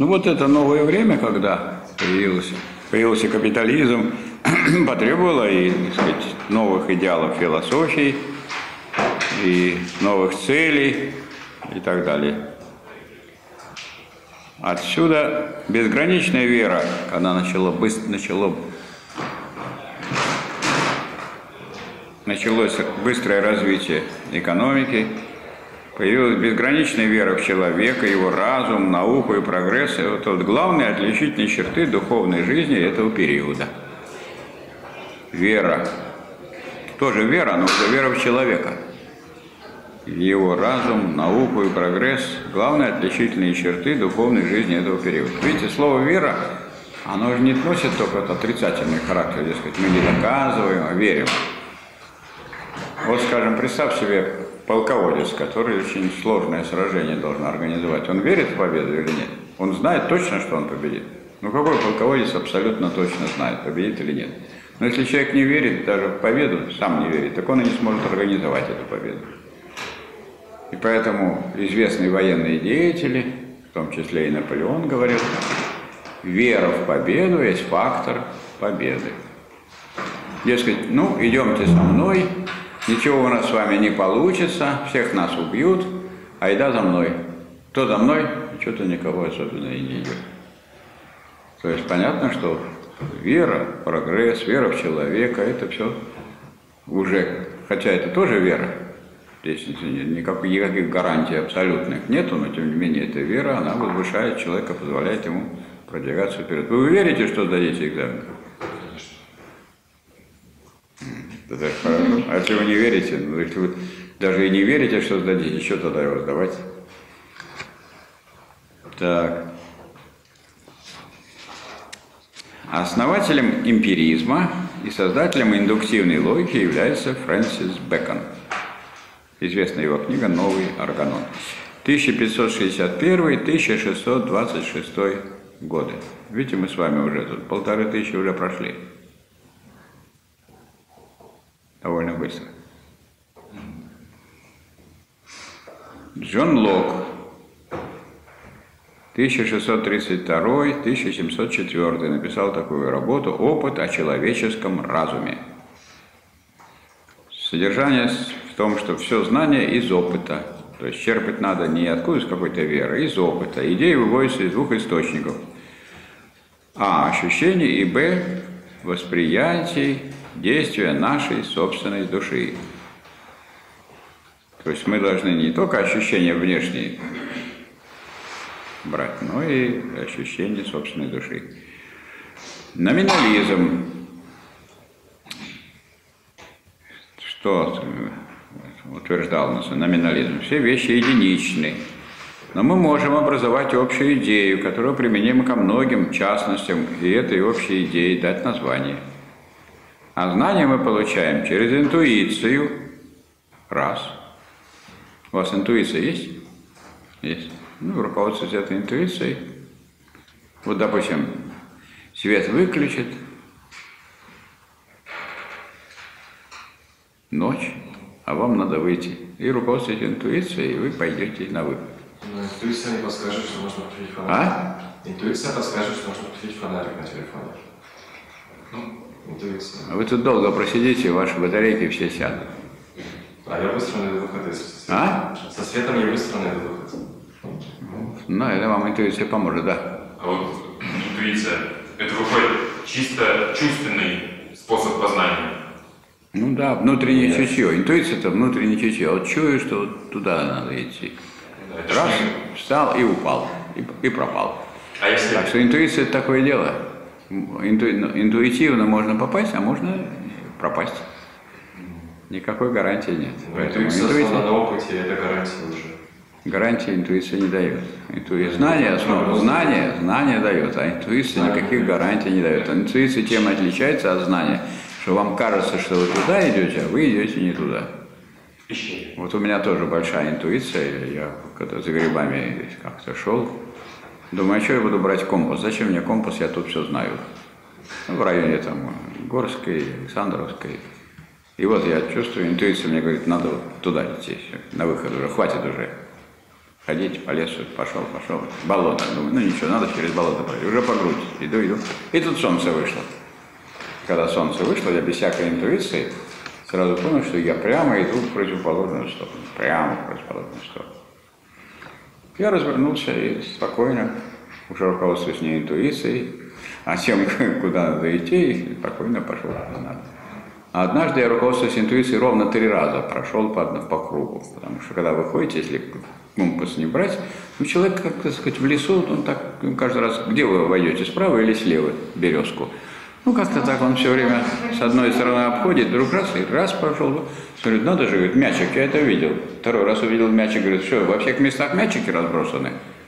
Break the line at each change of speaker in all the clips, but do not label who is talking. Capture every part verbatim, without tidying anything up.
Ну вот это новое время, когда появился, появился капитализм, потребовало и, так сказать, новых идеалов философии, и новых целей и так далее. Отсюда безграничная вера, когда начало, быстро, начало, началось быстрое развитие экономики, появилась безграничная вера в человека, его разум, науку и прогресс. И вот, вот главные отличительные черты духовной жизни этого периода. Вера. Тоже вера, но уже вера в человека. Его разум, науку и прогресс – главные отличительные черты духовной жизни этого периода. Видите, слово «вера», оно же не носит только отрицательный характер, дескать, мы не доказываем, а верим. Вот, скажем, представь себе полководец, который очень сложное сражение должен организовать. Он верит в победу или нет? Он знает точно, что он победит? Ну, какой полководец абсолютно точно знает, победит или нет? Но если человек не верит даже в победу, сам не верит, так он и не сможет организовать эту победу. И поэтому известные военные деятели, в том числе и Наполеон, говорят, вера в победу есть фактор победы. Дескать, ну, идемте со мной, ничего у нас с вами не получится, всех нас убьют, айда за мной. Кто за мной? Что-то никого особенно и не идет. То есть понятно, что вера, прогресс, вера в человека, это все уже, хотя это тоже вера, здесь никаких, никаких гарантий абсолютных нету, но тем не менее эта вера, она возвышает человека, позволяет ему продвигаться вперед. Вы верите, что сдадите экзамен? Это хорошо. А если вы не верите, ну, если вы даже и не верите, что сдадите, что тогда его сдавать? Так. Основателем эмпиризма и создателем индуктивной логики является Фрэнсис Бэкон. Известна его книга «Новый органон». тысяча пятьсот шестьдесят первый — тысяча шестьсот двадцать шестой годы. Видите, мы с вами уже тут полторы тысячи уже прошли. Довольно быстро. Джон Лок, тысяча шестьсот тридцать второй — тысяча семьсот четвёртый, написал такую работу «Опыт о человеческом разуме». Содержание в том, что все знание из опыта. То есть черпать надо не откуда из какой-то веры, а из опыта. Идеи выводятся из двух источников. А. Ощущений и Б. Восприятий, действия нашей собственной души. То есть мы должны не только ощущения внешние брать, но и ощущения собственной души. Номинализм. Что утверждал нас номинализм? Все вещи единичны. Но мы можем образовать общую идею, которая применима ко многим частностям, и этой общей идее дать название. А знания мы получаем через интуицию. Раз. У вас интуиция есть? Есть. Ну, руководствуйтесь этой интуицией. Вот, допустим, свет выключит, ночь, а вам надо выйти. И руководствуйтесь интуицией, и вы пойдете на выход.
Но интуиция не подскажет, что нужно включить фонарик.
А?
Интуиция подскажет, что нужно включить фонарик на телефоне. Ну, интуиция.
Вы тут долго просидите, ваши батарейки все сядут.
А я быстро найду выход, если со светом.
А?
Со светом я быстро найду выход.
Ну, это вам интуиция поможет, да.
А вот интуиция, это выходит чисто чувственный способ познания.
Ну да, внутреннее Нет. чутье. Интуиция – это внутреннее чутье. Вот чую, что вот туда надо идти.
Это
Раз,
не...
встал и упал, и, и пропал.
А если...
Так что интуиция – это такое дело. Инту, интуитивно можно попасть, а можно пропасть. Никакой гарантии нет.
Поэтому интуиция на опыте – это гарантия уже.
Гарантии интуиция не дает. Интуиция, знание, основа, знание, знание дает, а интуиция никаких гарантий не дает. А интуиция тем и отличается от знания, что вам кажется, что вы туда идете, а вы идете не туда. Вот у меня тоже большая интуиция. Я когда за грибами как-то шел, думаю, а что я буду брать компас? Зачем мне компас? Я тут все знаю. В районе там Горской, Александровской. И вот я чувствую, интуиция мне говорит, надо вот туда идти, на выход уже, хватит уже. ходить по лесу, пошел, пошел, болото. Думаю, ну ничего, надо через болото пройти. Уже по грудь. Иду, иду. И тут солнце вышло. Когда солнце вышло, я без всякой интуиции сразу понял, что я прямо иду в противоположную сторону. Прямо в противоположную сторону. Я развернулся и спокойно, уже руководствуясь не интуицией, а тем, куда надо идти, и спокойно пошел куда надо. А однажды я руководствуясь интуицией ровно три раза прошел по, по кругу. Потому что когда вы ходите, если компас не брать, ну, человек, как так сказать, в лесу, он так каждый раз, где вы войдете, справа или слева березку? Ну, как-то так он все время с одной стороны обходит, вдруг раз, и раз прошел. Говорит, надо же, говорит, мячик, я это видел. Второй раз увидел мячик, говорит, что, во всех местах мячики разбросаны?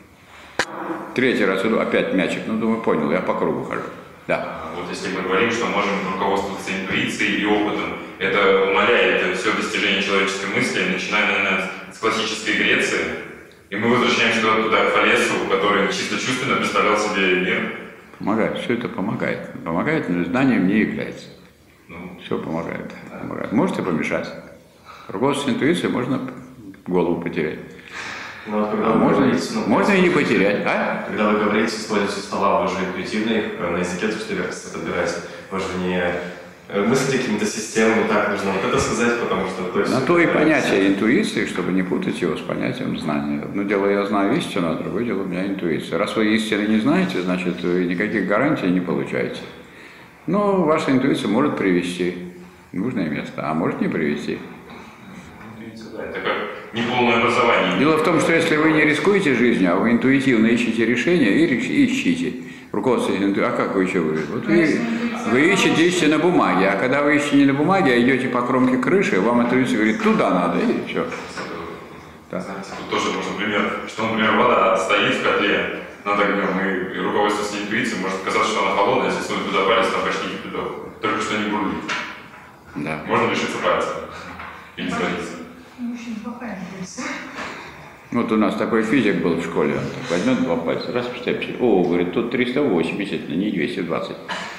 Третий раз иду, опять мячик, ну, думаю, понял, я по кругу хожу. Да.
Вот если мы говорим, что можем руководствоваться интуицией и опытом, это умаляет все достижение человеческой мысли, начиная, наверное, с классической Греции, и мы возвращаемся туда, к Фалесу, который чисто чувственно представлял себе мир.
Помогает, все это помогает. Помогает, но знанием не является.
Ну,
все помогает, помогает. Можете помешать. Руководство интуицией можно голову потерять.
Ну, а когда
а
вы
можно,
говорите, ну,
можно и не потерять, а?
Когда вы говорите, используете слова, вы же интуитивные, на языке то, что верховцы подбираете. Вы же не мыслите какими-то системами, так нужно вот это сказать, потому что... То есть,
на то и
это,
понятие интуиции, чтобы не путать его с понятием знания. Одно дело, я знаю истину, а другое дело у меня интуиция. Раз вы истины не знаете, значит, вы никаких гарантий не получаете. Но ваша интуиция может привести в нужное место, а может не привести.
интуиция, да, это как неполное образование.
Дело в том, что если вы не рискуете жизнью, а вы интуитивно ищете решения и, и ищите. Руководство интуицией. А как вы еще вы? Вот вы, вы ищете, ищете на бумаге, а когда вы ищете не на бумаге, а идете по кромке крыши, вам интуиция говорит, туда надо, и все.
Да. Знаете, тут тоже можно пример, что, например, вода стоит в котле над огнем, и руководство интуицией может казаться, что она холодная, если сунуть туда палец, там почти не туда, только что не бурлит.
Да.
Можно лишиться пальца или сгодиться.
Очень плохая интуиция.
Вот у нас такой физик был в школе, он так возьмет два пальца, раз поставит, о, говорит, тут триста восемьдесят, не двести двадцать.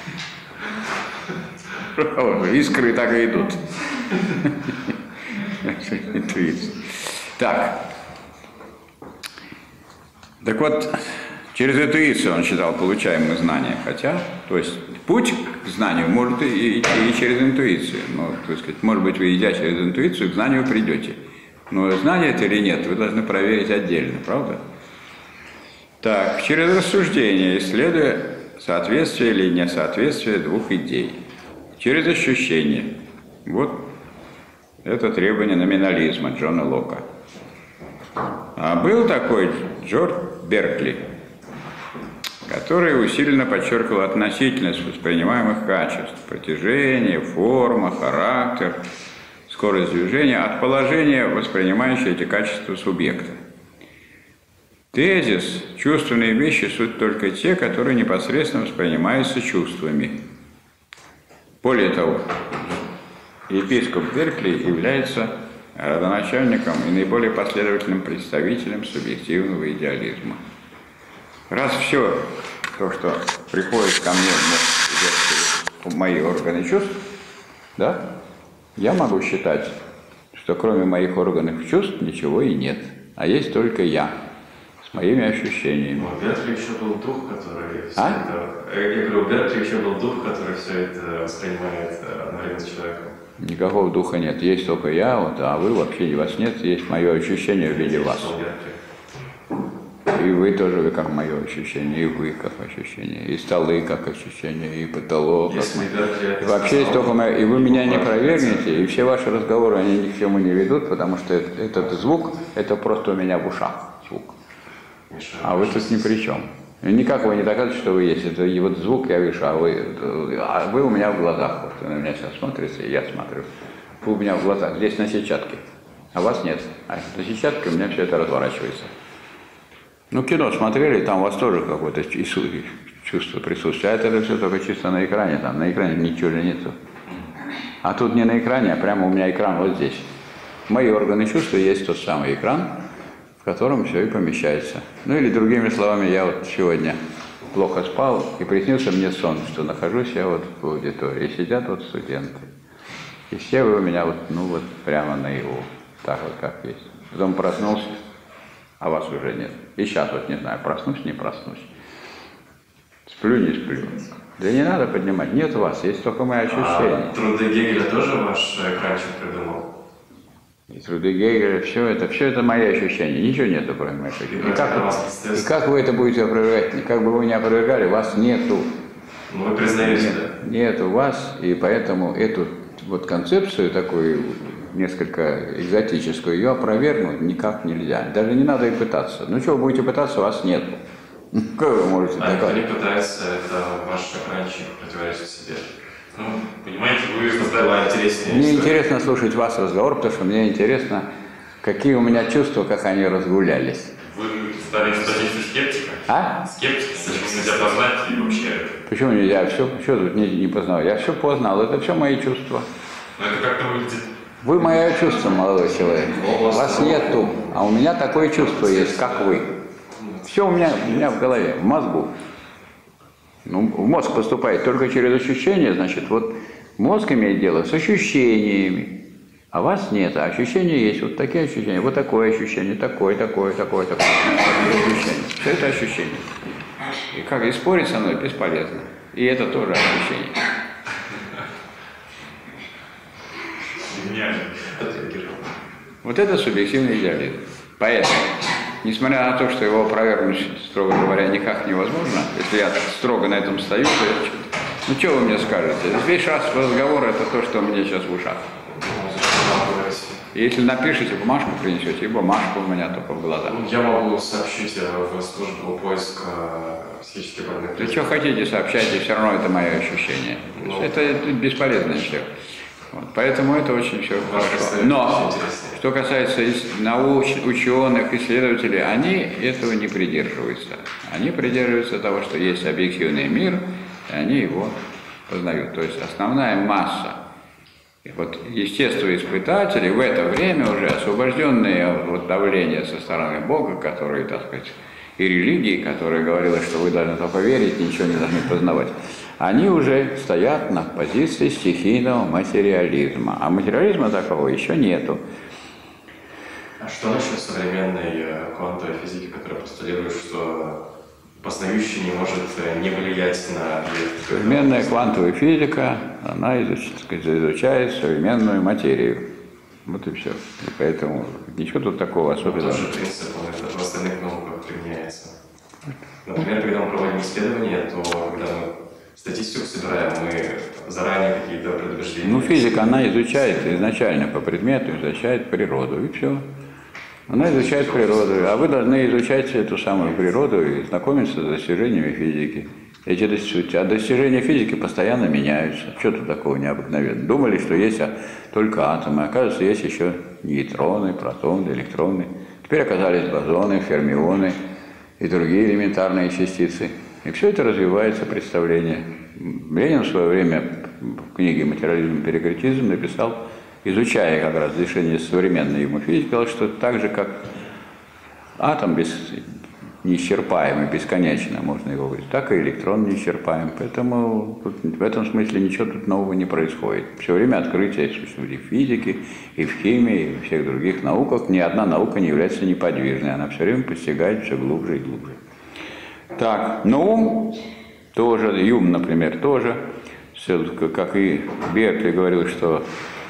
Искры так и идут. Интуиция. Так. Так вот, через интуицию он считал, получаем мы знания. Хотя, то есть, путь к знанию может идти и через интуицию. Но, так сказать, может быть, вы, идя через интуицию, к знанию придете. Но знание это или нет, вы должны проверить отдельно, правда? Так, через рассуждение, исследуя соответствие или несоответствие двух идей. Через ощущение. Вот это требование номинализма Джона Лока. А был такой Джордж Беркли, который усиленно подчеркивал относительность воспринимаемых качеств, протяжение, форма, характер, скорость движения от положения, воспринимающего эти качества субъекта. Тезис «чувственные вещи суть только те, которые непосредственно воспринимаются чувствами». Более того, епископ Беркли является родоначальником и наиболее последовательным представителем субъективного идеализма. Раз все то, что приходит ко мне в мои органы чувств, да, я могу считать, что кроме моих органов чувств ничего и нет, а есть только я с моими ощущениями.
У Беркли еще был дух, который все
а?
это... Я говорю, у Беркли еще был дух, который все это воспринимает одновременно с человеком.
Никакого духа нет, есть только я, вот, а вы вообще вас нет, есть мое ощущение в виде вас. И вы тоже, вы как мое ощущение, и вы как ощущение, и столы как ощущение, и потолок. Как мы... И вообще есть только мое, и вы меня не опровергнете, и все ваши разговоры, они ни к чему не ведут, потому что этот звук, это просто у меня в ушах звук. А вы тут ни при чем. И никак вы не доказываете, что вы есть. Это и вот звук я вижу, а вы, а вы у меня в глазах. Вот вы на меня сейчас смотрите, и я смотрю. Вы у меня в глазах, здесь на сетчатке, а вас нет. А на сетчатке у меня все это разворачивается. Ну, кино смотрели, там у вас тоже какое-то чувство присутствия. А это все только чисто на экране, там на экране ничего же нету. А тут не на экране, а прямо у меня экран вот здесь. Мои органы чувства есть тот самый экран, в котором все и помещается. Ну или другими словами, я вот сегодня плохо спал, и приснился мне сон, что нахожусь я вот в аудитории, сидят вот студенты. И все вы у меня вот, ну вот прямо наяву, так вот как есть. Потом проснулся, а вас уже нет. И сейчас вот не знаю, проснусь, не проснусь. Сплю, не сплю. Да не надо поднимать, нет вас, есть только мои ощущения.
А труды Гегеля тоже ваш экранчик придумал?
И труды Гегеля, все это, все это мои ощущения, ничего нету, кроме моих ощущений. И как, и как вы это будете опровергать? Как бы вы ни опровергали, вас нету.
Ну, вы признаете,
нет,
да?
Нет у вас, и поэтому эту вот концепцию такую несколько экзотическую, ее опровергнуть никак нельзя. Даже не надо и пытаться. Ну что, вы будете пытаться, вас нет. Как вы можете
А
доказать?
никто не пытается, это ваш экранчик противоречит себе.
Ну, понимаете, вы
Чтобы
поставили...
была интереснее
Мне
история.
интересно слушать вас разговор, потому что мне интересно, какие у меня чувства, как они разгулялись.
Вы стали с позиции скептика?
А?
Скептика? Почему нельзя познать и вообще...
Почему нельзя? Все, что тут не, не познал? Я все познал, это все мои чувства.
Но это как-то выглядит...
Вы мое чувство, молодой человек. Вас нету, а у меня такое чувство есть, как вы. Все у меня, у меня в голове, в мозгу. Ну, в мозг поступает только через ощущения, значит, вот мозг имеет дело с ощущениями, а вас нет, а ощущения есть, вот такие ощущения, вот такое ощущение, такое, такое, такое, такое, ощущение. Все это ощущение. И как и спорить со мной бесполезно. И это тоже ощущение.
Гениально.
Вот это субъективный идеализм. Поэтому, несмотря на то, что его опровергнуть, строго говоря, никак невозможно, если я строго на этом стою, то я что-то... Ну, что вы мне скажете? Весь раз разговор – это то, что у меня сейчас в ушах. И если напишите, бумажку принесете, и бумажку у меня только в глазах.
Я могу сообщить в службу поиска психически больных.
Да что хотите, сообщайте, все равно это мое ощущение.
Ну,
это, это бесполезно все. Вот, поэтому это очень все хорошо.
представитель
Но,
интереснее.
что касается науч, ученых, исследователей, они этого не придерживаются. Они придерживаются того, что есть объективный мир, и они его познают. То есть основная масса вот, естествоиспытателей в это время уже освобожденные от давления со стороны Бога, которые, так сказать, и религии, которая говорила, что вы должны только верить, ничего не должны познавать, они уже стоят на позиции стихийного материализма. А материализма такого еще нету.
А что насчет современной квантовой физики, которая постулирует, что познающий не может не влиять на...
Современная квантовая физика, она изуч, так сказать, изучает современную материю. Вот и все. И поэтому ничего тут такого особенного.
Тот же принцип, он это в остальных науках применяется. Например, когда мы проводим исследования, то когда мы статистику собираем, мы заранее какие-то предубеждения...
Ну, физика, она изучает изначально по предмету, изучает природу, и все. Она изучает природу, а вы должны изучать эту самую природу и знакомиться с достижениями физики. Эти достижения, а достижения физики постоянно меняются. Что тут такого необыкновенного? Думали, что есть только атомы, оказывается, есть еще нейтроны, протоны, электроны. Теперь оказались бозоны, фермионы и другие элементарные частицы. И все это развивается, представление. Ленин в свое время в книге «Материализм и перекретизм» написал, изучая как раз решение современной ему физики, сказал, что так же, как атом без, неисчерпаемый, бесконечно можно его говорить, так и электрон неисчерпаем. Поэтому тут, в этом смысле ничего тут нового не происходит. Все время открытия существует и в физике, и в химии, и во всех других науках. Ни одна наука не является неподвижной, она все время постигает все глубже и глубже. Так, но ум тоже, Юм, например, тоже, как и Беркли говорил, что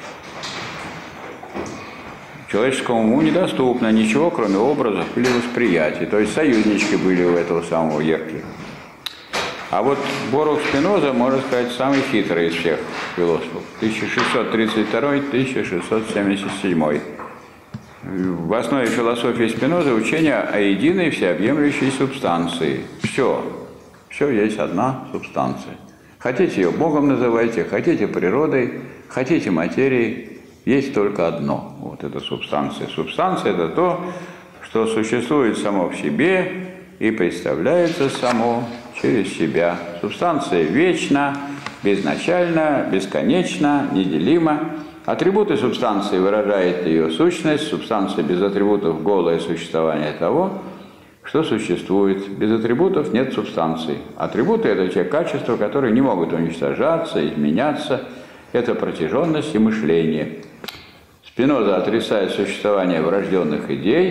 человеческому уму недоступно ничего, кроме образов или восприятий. То есть союзнички были у этого самого Беркли. А вот Борух Спиноза, можно сказать, самый хитрый из всех философов. тысяча шестьсот тридцать второй — тысяча шестьсот семьдесят седьмой. В основе философии Спинозы учение о единой всеобъемлющей субстанции. Все. Все есть одна субстанция. Хотите ее Богом называйте, хотите природой, хотите материей. Есть только одно. Вот это субстанция. Субстанция – это то, что существует само в себе и представляется само через себя. Субстанция вечна, безначальна, бесконечна, неделима. Атрибуты субстанции выражают ее сущность. Субстанция без атрибутов – голое существование того, что существует. Без атрибутов нет субстанции. Атрибуты – это те качества, которые не могут уничтожаться, изменяться. Это протяженность и мышление. Спиноза отрицает существование врожденных идей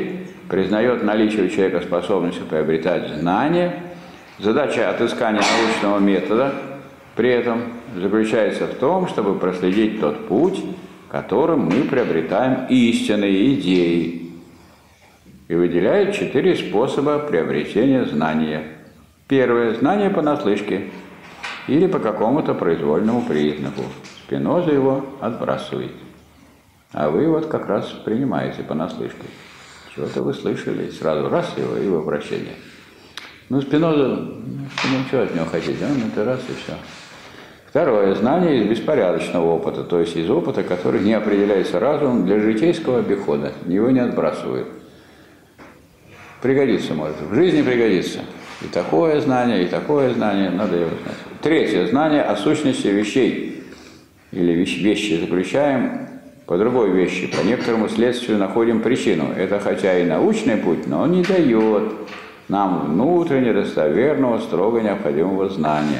признает наличие у человека способности приобретать знания. Задача отыскания научного метода при этом заключается в том, чтобы проследить тот путь, которым мы приобретаем истинные идеи. И выделяет четыре способа приобретения знания. Первое – знание понаслышке или по какому-то произвольному признаку. Спиноза его отбрасывает. А вы вот как раз принимаете понаслышке. Чего-то вы слышали, сразу раз его и в обращение. Ну, Спиноза, ну, что от него хотите, он это раз и все. Второе. Знание из беспорядочного опыта, то есть из опыта, который не определяется разумом для житейского обихода, его не отбрасывают. Пригодится, может, в жизни пригодится. И такое знание, и такое знание, надо его знать. Третье. Знание о сущности вещей. Или вещи заключаем по другой вещи, по некоторому следствию находим причину. Это хотя и научный путь, но он не дает нам внутренне достоверного, строго необходимого знания.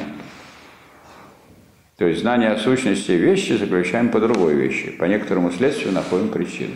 То есть знание о сущности вещи заключаем по другой вещи, по некоторому следствию находим причину.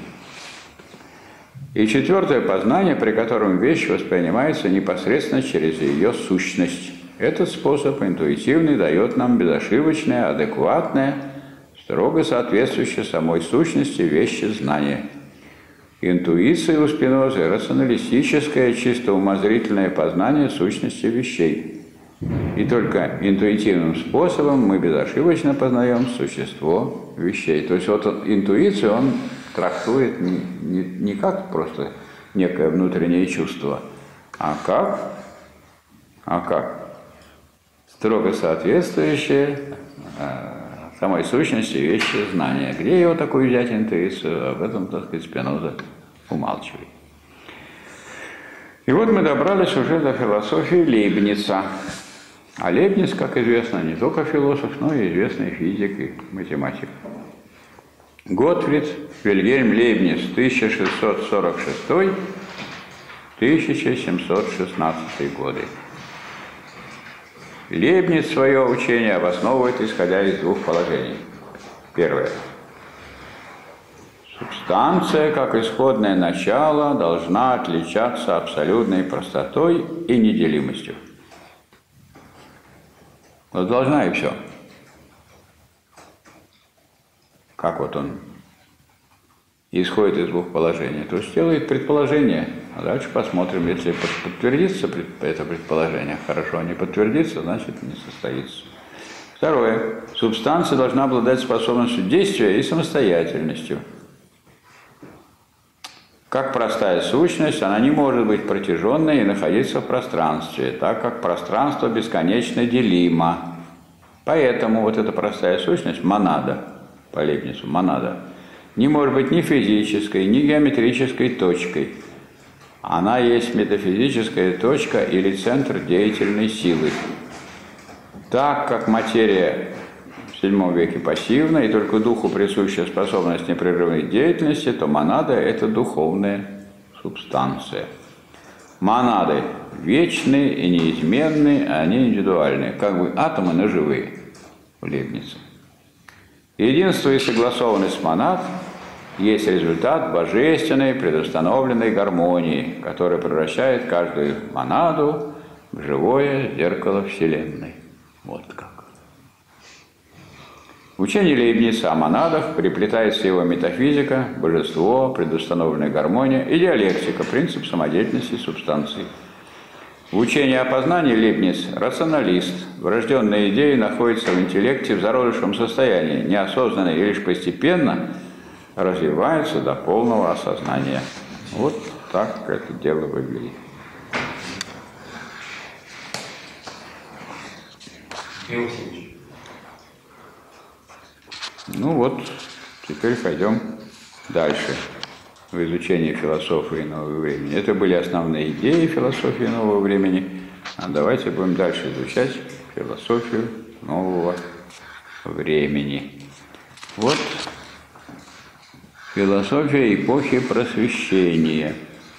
И четвертое познание, при котором вещь воспринимается непосредственно через ее сущность. Этот способ интуитивный дает нам безошибочное, адекватное, строго соответствующее самой сущности вещи знания. Интуиция у Спинозы – рационалистическое, чисто умозрительное познание сущности вещей. И только интуитивным способом мы безошибочно познаем существо вещей. То есть вот интуицию он трактует не, не, не как просто некое внутреннее чувство, а как, а как строго соответствующее самой сущности вещи знания. Где его такую взять интуицию, об этом, так сказать, Спиноза умалчивает. И вот мы добрались уже до философии Лейбница. А Лейбниц, как известно, не только философ, но и известный физик и математик. Готфрид Вильгельм Лейбниц, тысяча шестьсот сорок шестой — тысяча семьсот шестнадцатый годы. Лейбниц свое учение обосновывает, исходя из двух положений. Первое. Субстанция, как исходное начало, должна отличаться абсолютной простотой и неделимостью. Вот должна и все. Как вот он исходит из двух положений. То есть делает предположение, а дальше посмотрим, если подтвердится это предположение. Хорошо, не подтвердится, значит не состоится. Второе. Субстанция должна обладать способностью действия и самостоятельностью. Как простая сущность, она не может быть протяженной и находиться в пространстве, так как пространство бесконечно делимо. Поэтому вот эта простая сущность, монада, по Лейбницу, монада, не может быть ни физической, ни геометрической точкой. Она есть метафизическая точка или центр деятельной силы. Так как материя в седьмом веке пассивна, и только духу присуща способность непрерывной деятельности, то монада – это духовная субстанция. Монады вечные и неизменные, а они индивидуальные, как бы атомы, но живые в Лейбнице. Единство и согласованность монад есть результат божественной предустановленной гармонии, которая превращает каждую монаду в живое зеркало Вселенной. Вот как. В учении Лейбница о монадах переплетается его метафизика, божество, предустановленная гармония и диалектика, принцип самодеятельности субстанции. В учении о познании Лейбниц рационалист. Врожденные идеи находятся в интеллекте в зародышевом состоянии, неосознанно и лишь постепенно развиваются до полного осознания. Вот так это дело выглядит. Ну вот, теперь пойдем дальше в изучении философии нового времени. Это были основные идеи философии нового времени. А давайте будем дальше изучать философию нового времени. Вот философия эпохи Просвещения.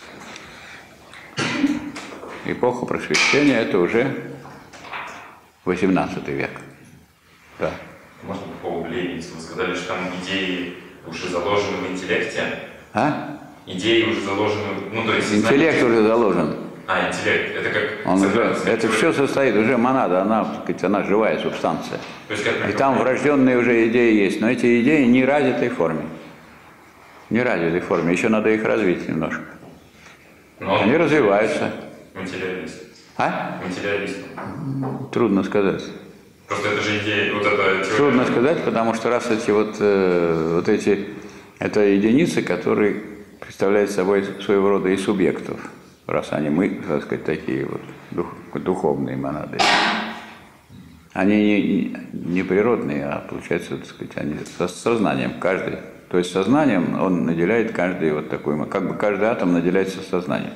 Эпоха Просвещения – это уже восемнадцатый век. Да.
Можно по поводу Лейбница? Вы сказали, что там идеи уже заложены в интеллекте.
А?
идеи уже заложены, ну то есть... сознание-
Интеллект уже заложен.
А, интеллект, это как...
Он уже,
сознание-
это все состоит, уже монада, она, так сказать, она живая субстанция.
То есть как
И там врожденные уже идеи есть, но эти идеи не в развитой форме. Не в развитой форме, еще надо их развить немножко.
Но он
Они развиваются.
материалист.
А?
Материалист.
Трудно сказать.
Просто это же идея, вот эта теория...
Трудно сказать, потому что раз эти вот, э, вот эти, это единицы, которые представляют собой своего рода и субъектов, раз они мы, так сказать, такие вот дух, духовные монады. Они не, не природные, а получается, так сказать, они со сознанием каждый. То есть сознанием он наделяет каждый вот такой, как бы каждый атом наделяется сознанием.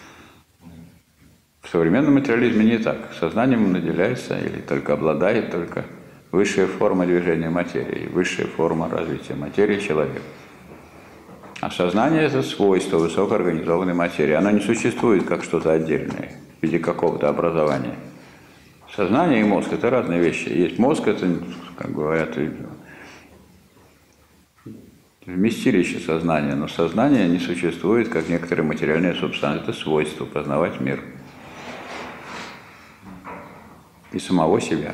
В современном материализме не так. Сознанием наделяется или только обладает только высшая форма движения материи, высшая форма развития материи человека. А сознание – это свойство высокоорганизованной материи. Оно не существует как что-то отдельное в виде какого-то образования. Сознание и мозг – это разные вещи. Есть мозг – это, как говорят, вместилище сознания, но сознание не существует как некоторые материальные субстанции. Это свойство познавать мир. И самого себя.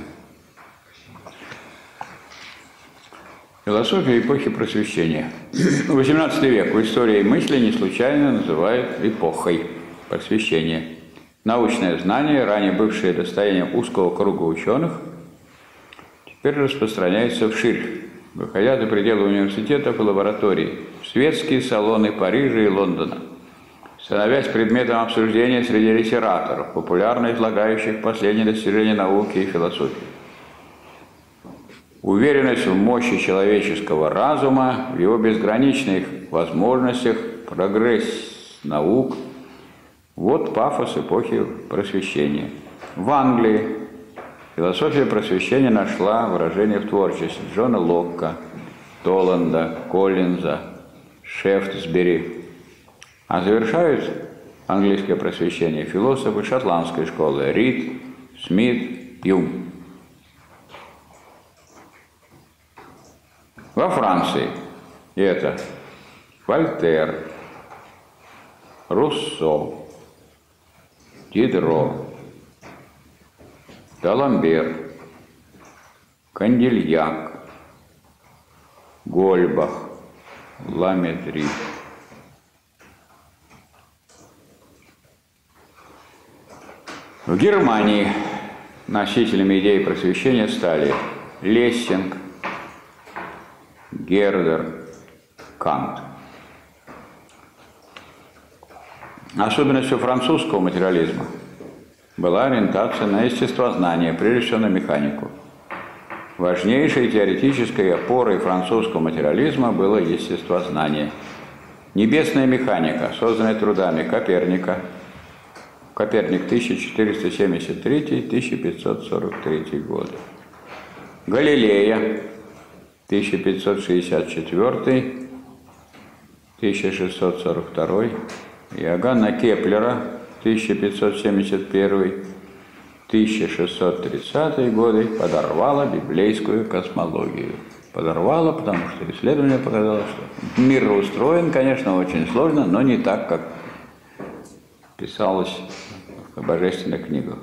Философия эпохи Просвещения. восемнадцатый век в истории мысли не случайно называют эпохой Просвещения. Научное знание, ранее бывшее достоянием узкого круга ученых, теперь распространяется вширь, выходя за пределы университетов и лабораторий, в светские салоны Парижа и Лондона, становясь предметом обсуждения среди литераторов, популярно излагающих последние достижения науки и философии. Уверенность в мощи человеческого разума, в его безграничных возможностях, прогресс наук – вот пафос эпохи Просвещения. В Англии философия Просвещения нашла выражение в творчестве Джона Локка, Толланда, Коллинза, Шефтсбери. А завершают английское просвещение философы шотландской школы Рид, Смит, Юм. Во Франции это Вольтер, Руссо, Дидро, Даламбер, Кандильяк, Гольбах, Ламетри. В Германии носителями идеи просвещения стали Лессинг, Гердер, Кант. Особенностью французского материализма была ориентация на естествознание, прежде всего на механику. Важнейшей теоретической опорой французского материализма было естествознание. Небесная механика, созданная трудами Коперника, Коперник тысяча четыреста семьдесят третий — тысяча пятьсот сорок третий годы. Галилея тысяча пятьсот шестьдесят четвёртый — тысяча шестьсот сорок второй, Иоганна Кеплера тысяча пятьсот семьдесят первый — тысяча шестьсот тридцатые годы подорвала библейскую космологию. Подорвала, потому что исследование показало, что мир устроен, конечно, очень сложно, но не так, как писалось в божественных книгах.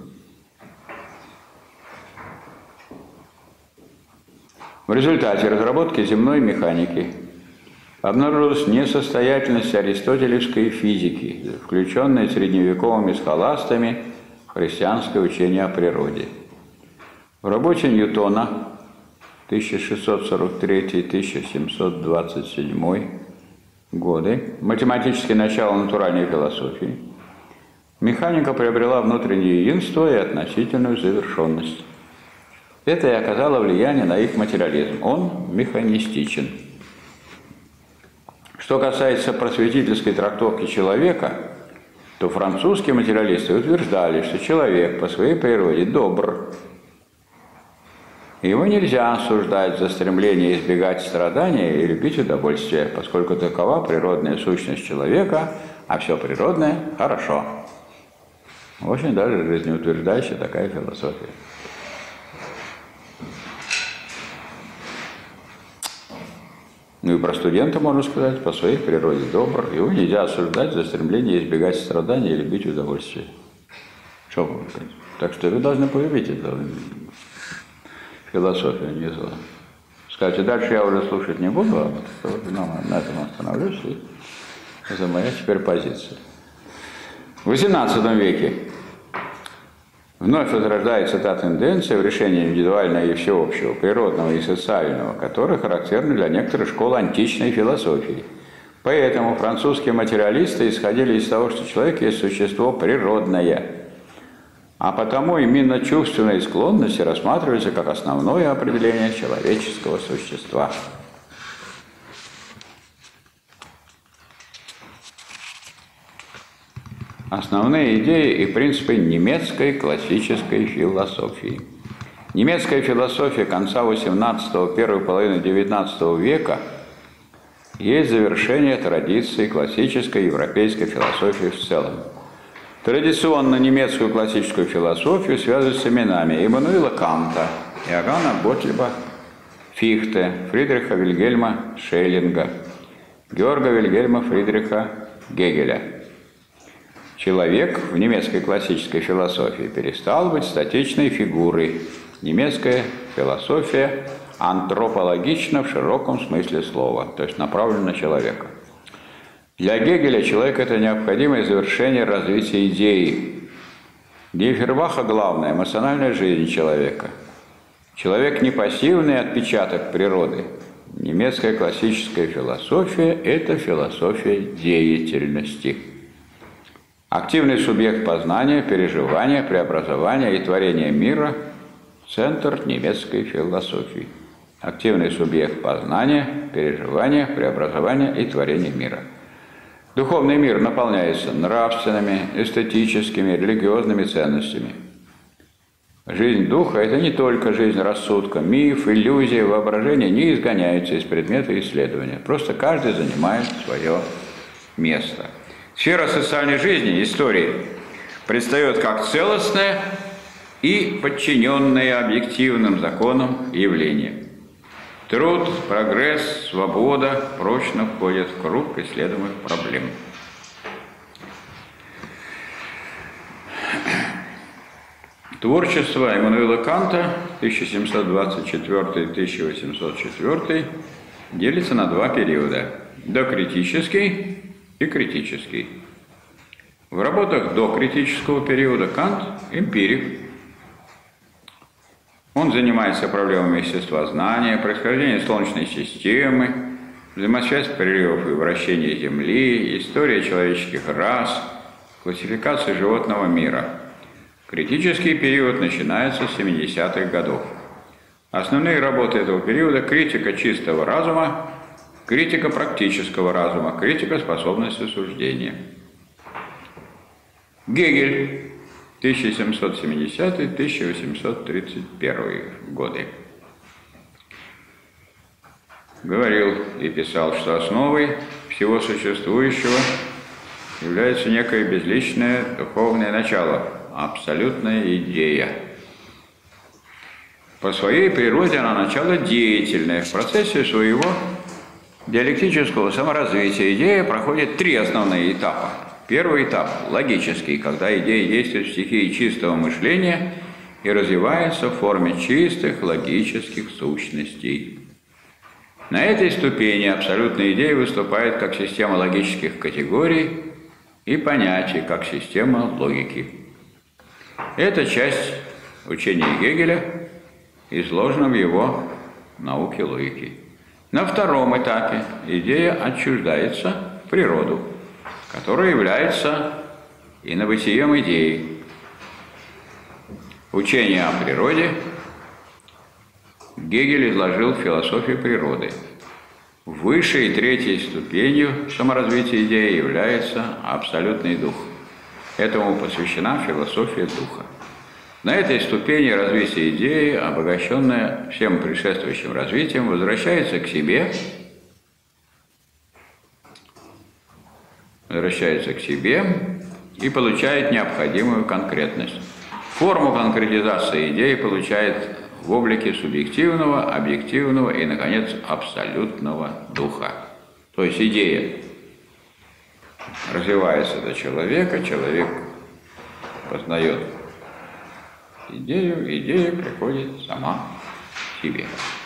В результате разработки земной механики обнаружилась несостоятельность аристотелевской физики, включенной средневековыми схоластами в христианское учение о природе. В работе Ньютона тысяча шестьсот сорок третий — тысяча семьсот двадцать седьмой годы «Математические начала натуральной философии» механика приобрела внутреннее единство и относительную завершенность. Это и оказало влияние на их материализм. Он механистичен. Что касается просветительской трактовки человека, то французские материалисты утверждали, что человек по своей природе добр. Его нельзя осуждать за стремление избегать страдания и любить удовольствие, поскольку такова природная сущность человека, а все природное – хорошо. Очень даже жизнеутверждающая такая философия. Ну и про студента можно сказать, по своей природе добр. Его нельзя осуждать за стремление избегать страданий и любить удовольствие. Что можно сказать? Так что вы должны полюбить эту философию, не зло. Скажите, дальше я уже слушать не буду, а вот, ну, на этом остановлюсь. И это моя теперь позиция. В восемнадцатом веке вновь возрождается та тенденция в решении индивидуального и всеобщего, природного и социального, которая характерна для некоторых школ античной философии. Поэтому французские материалисты исходили из того, что человек есть существо природное, а потому именно чувственные склонности рассматриваются как основное определение человеческого существа. Основные идеи и принципы немецкой классической философии. Немецкая философия конца восемнадцатого, первой половины девятнадцатого века есть завершение традиции классической европейской философии в целом. Традиционно немецкую классическую философию связывают с именами Иммануила Канта, Иоганна Готлиба Фихте, Фридриха Вильгельма Шеллинга, Георга Вильгельма Фридриха Гегеля. Человек в немецкой классической философии перестал быть статичной фигурой. Немецкая философия антропологична в широком смысле слова, то есть направлена на человека. Для Гегеля человек – это необходимое завершение развития идеи. Для Фейербаха главное – эмоциональная жизнь человека. Человек – не пассивный отпечаток природы. Немецкая классическая философия – это философия деятельности. Активный субъект познания, переживания, преобразования и творения мира – центр немецкой философии. Активный субъект познания, переживания, преобразования и творения мира. Духовный мир наполняется нравственными, эстетическими, религиозными ценностями. Жизнь духа – это не только жизнь рассудка. Миф, иллюзия, воображение не изгоняются из предмета исследования. Просто каждый занимает свое место. Сфера социальной жизни, истории, предстает как целостное и подчиненное объективным законам явление. Труд, прогресс, свобода прочно входят в круг исследуемых проблем. Творчество Иммануила Канта тысяча семьсот двадцать четвёртый — тысяча восемьсот четвёртый делится на два периода – докритический и критический. В работах докритического периода Кант – эмпирик. Он занимается проблемами естествознания, происхождения Солнечной системы, взаимосвязь приливов и вращения Земли, история человеческих рас, классификация животного мира. Критический период начинается с семидесятых годов. Основные работы этого периода – критика чистого разума, критика практического разума, критика способности суждения. Гегель, тысяча семьсот семидесятый — тысяча восемьсот тридцать первый годы. Говорил и писал, что основой всего существующего является некое безличное духовное начало, абсолютная идея. По своей природе она начало деятельное. В процессе своего диалектического саморазвития идея проходит три основные этапа. Первый этап – логический, когда идея действует в стихии чистого мышления и развивается в форме чистых логических сущностей. На этой ступени абсолютная идея выступает как система логических категорий и понятий, как система логики. Эта часть учения Гегеля изложена в его науке логики. На втором этапе идея отчуждается в природу, которая является инобытием идеи. Учение о природе Гегель изложил в философии природы. Высшей третьей ступенью саморазвития идеи является абсолютный дух. Этому посвящена философия духа. На этой ступени развития идеи, обогащенная всем предшествующим развитием, возвращается к себе, возвращается к себе и получает необходимую конкретность. Форму конкретизации идеи получает в облике субъективного, объективного и, наконец, абсолютного духа. То есть идея развивается до человека, человек познает идею, идея приходит сама к себе.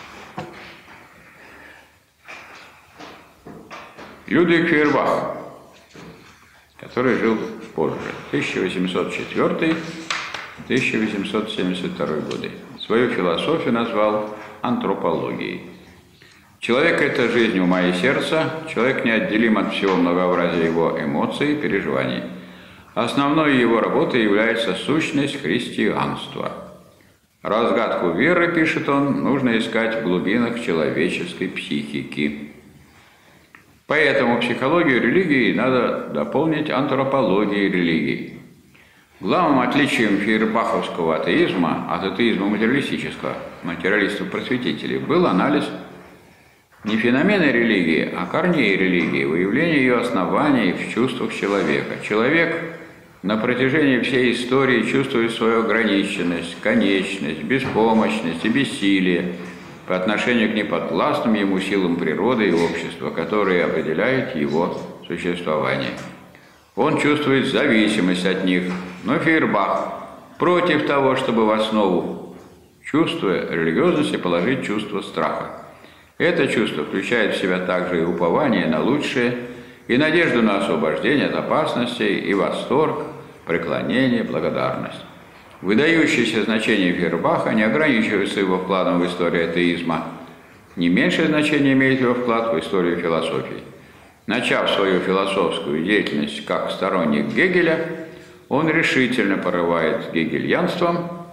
Людвиг Фейербах, который жил позже, тысяча восемьсот четвёртый — тысяча восемьсот семьдесят второй годы, свою философию назвал антропологией. Человек – это жизнь ума и сердца, человек неотделим от всего многообразия его эмоций и переживаний. Основной его работой является сущность христианства. Разгадку веры, пишет он, нужно искать в глубинах человеческой психики. Поэтому психологию религии надо дополнить антропологией религии. Главным отличием фейербаховского атеизма от атеизма материалистического, материалистов-просветителей, был анализ не феномена религии, а корней религии, выявление ее оснований в чувствах человека. Человек на протяжении всей истории чувствует свою ограниченность, конечность, беспомощность и бессилие по отношению к неподвластным ему силам природы и общества, которые определяют его существование. Он чувствует зависимость от них, но Фейербах против того, чтобы в основу чувства религиозности положить чувство страха. Это чувство включает в себя также и упование на лучшее, и надежду на освобождение от опасностей, и восторг, преклонение, благодарность. Выдающееся значение Фейербаха не ограничивается его вкладом в историю атеизма. Не меньшее значение имеет его вклад в историю философии. Начав свою философскую деятельность как сторонник Гегеля, он решительно порывает с гегельянством.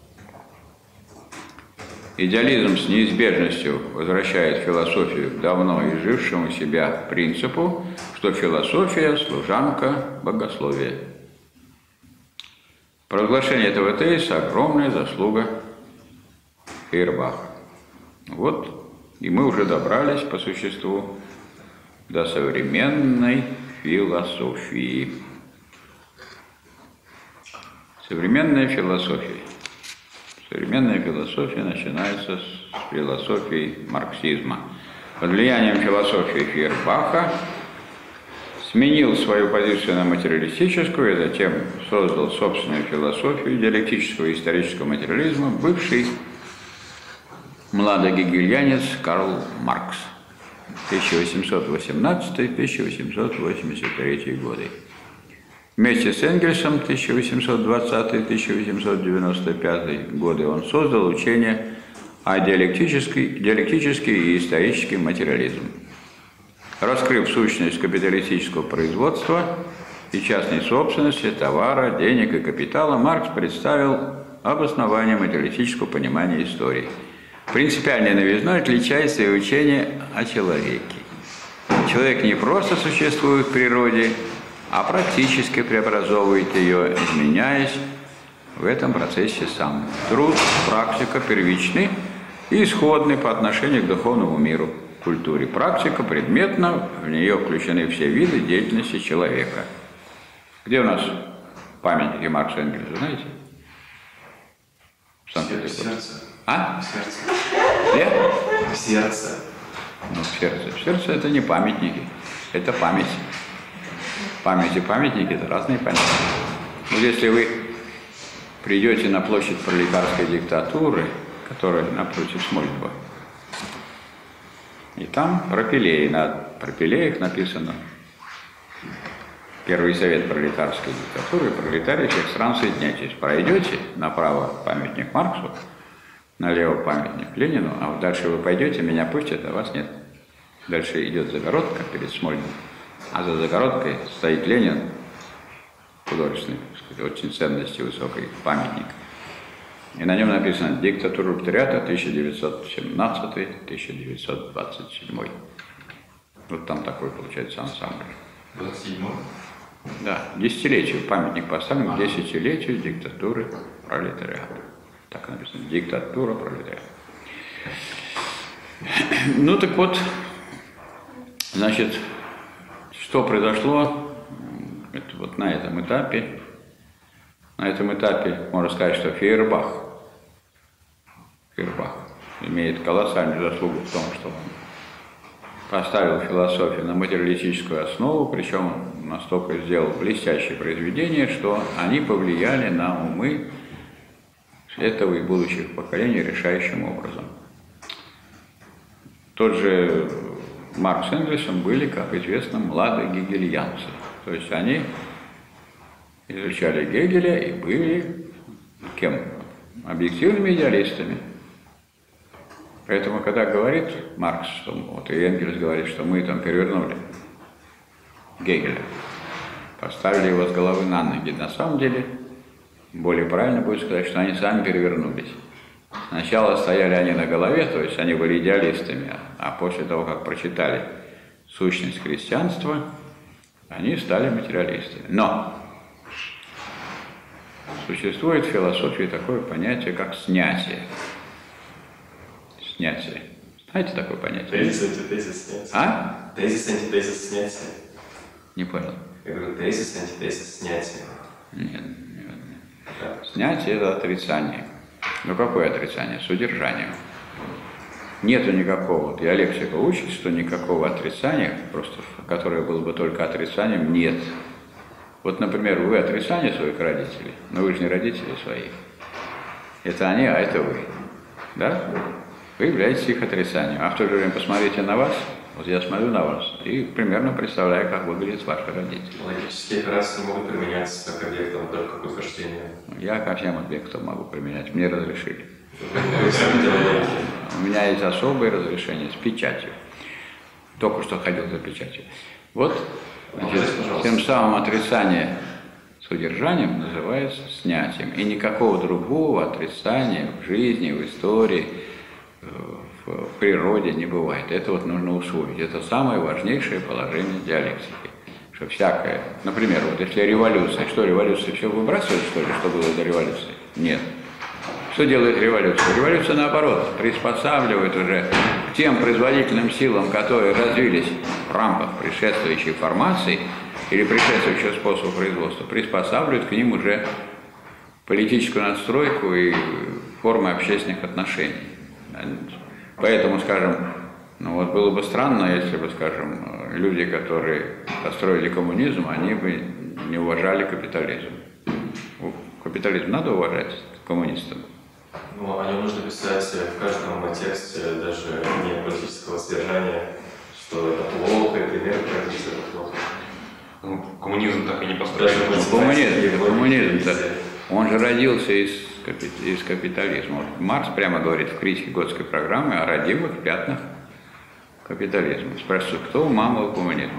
Идеализм с неизбежностью возвращает философию к давно изжившему себя принципу, что философия – служанка богословия. Провозглашение этого тезиса – огромная заслуга Фейербаха. Вот, и мы уже добрались по существу до современной философии. Современная философия. Современная философия начинается с философии марксизма. Под влиянием философии Фейербаха сменил свою позицию на материалистическую и затем создал собственную философию диалектического и исторического материализма, бывший младогегельянец Карл Маркс, тысяча восемьсот восемнадцатый — тысяча восемьсот восемьдесят третий годы. Вместе с Энгельсом тысяча восемьсот двадцатый — тысяча восемьсот девяносто пятый годы он создал учение о диалектический, диалектический и исторический материализм. Раскрыв сущность капиталистического производства и частной собственности, товара, денег и капитала, Маркс представил обоснование материалистического понимания истории. Принципиальной новизной отличается и учение о человеке. Человек не просто существует в природе, а практически преобразовывает ее, изменяясь в этом процессе сам. Труд, практика первичны и исходны по отношению к духовному миру, культуре. Практика предметна, в нее включены все виды деятельности человека. Где у нас памятники Маркса и Энгельса, знаете?
В сердце.
А?
В сердце.
Где?
В сердце.
Ну, в сердце. В сердце это не памятники, это память. Память и памятники – это разные памятники. Вот если вы придете на площадь пролетарской диктатуры, которая напротив Смольного, и там пропилеи, на пропилеях написано «Первый совет пролетарской диктатуры, пролетарии всех стран, соединяйтесь». Пройдете направо памятник Марксу, налево памятник Ленину, а вот дальше вы пойдете, меня пустят, а вас нет. Дальше идет загородка перед Смольным, а за загородкой стоит Ленин, художественный, так сказать, очень ценности высокий памятник. И на нем написано «Диктатура пролетариата тысяча девятьсот семнадцатый — тысяча девятьсот двадцать седьмой». Вот там такой получается ансамбль.
двадцать седьмой?
Да, десятилетию. Памятник поставлен к десятилетию диктатуры пролетариата. Так написано. Диктатура пролетариата. Ну так вот, значит, что произошло это вот на этом этапе? На этом этапе можно сказать, что Фейербах Фейербах, имеет колоссальную заслугу в том, что он поставил философию на материалистическую основу, причем настолько сделал блестящие произведения, что они повлияли на умы этого и будущих поколений решающим образом. Тот же Маркс с Энгельсом были, как известно, младые гегельянцы. То есть они изучали Гегеля и были кем? Объективными идеалистами. Поэтому, когда говорит Маркс, что, вот и Энгельс говорит, что мы там перевернули Гегеля, поставили его с головы на ноги, на самом деле более правильно будет сказать, что они сами перевернулись. Сначала стояли они на голове, то есть они были идеалистами, а после того, как прочитали сущность христианства, они стали материалистами. Но существует в философии такое понятие, как снятие. Снятие. Знаете такое понятие?
Тезис, антитезис, снятие.
А?
Тезис, антитезис, снятие.
Не понял.
Я говорю, тезис, антитезис, снятие.
Нет, нет, нет. Снятие – это отрицание. Ну какое отрицание? С удержанием. Нету никакого, вот диалектика учит, что никакого отрицания, просто которое было бы только отрицанием, нет. Вот, например, вы отрицание своих родителей, но вы же не родители своих. Это они, а это вы. Да? Вы являетесь их отрицанием. А в то же время посмотрите на вас, вот я смотрю на вас, и примерно представляю, как выглядят ваши родители.
Логические операции могут применяться к объектам только к утверждению.
Я ко всем объектам могу применять, мне разрешили.
Вы сами делаете.
У меня есть особое разрешение с печатью. Только что ходил за печатью. Вот, значит, тем самым отрицание с удержанием называется снятием. И никакого другого отрицания в жизни, в истории, в природе не бывает. Это вот нужно усвоить. Это самое важнейшее положение диалектики. Что всякое, например, вот если революция, что революция все выбрасывает, что ли, что было до революции? Нет. Что делает революция? Революция, наоборот, приспосабливает уже к тем производительным силам, которые развились в рамках предшествующей формации или предшествующего способа производства, приспосабливает к ним уже политическую надстройку и формы общественных отношений. Поэтому, скажем, ну вот было бы странно, если бы, скажем, люди, которые построили коммунизм, они бы не уважали капитализм. Капитализм надо уважать коммунистам.
Ну, о нем нужно писать в каждом тексте, даже не политического содержания, что это плохо, и пример практически это плохо.
Ну, коммунизм так и не построили.
Коммунизм, коммунизм-то, он же родился из, из капитализма. Вот Маркс прямо говорит в критике Готской программы о родимых пятнах капитализма. Спрашивают, кто мама коммунизма?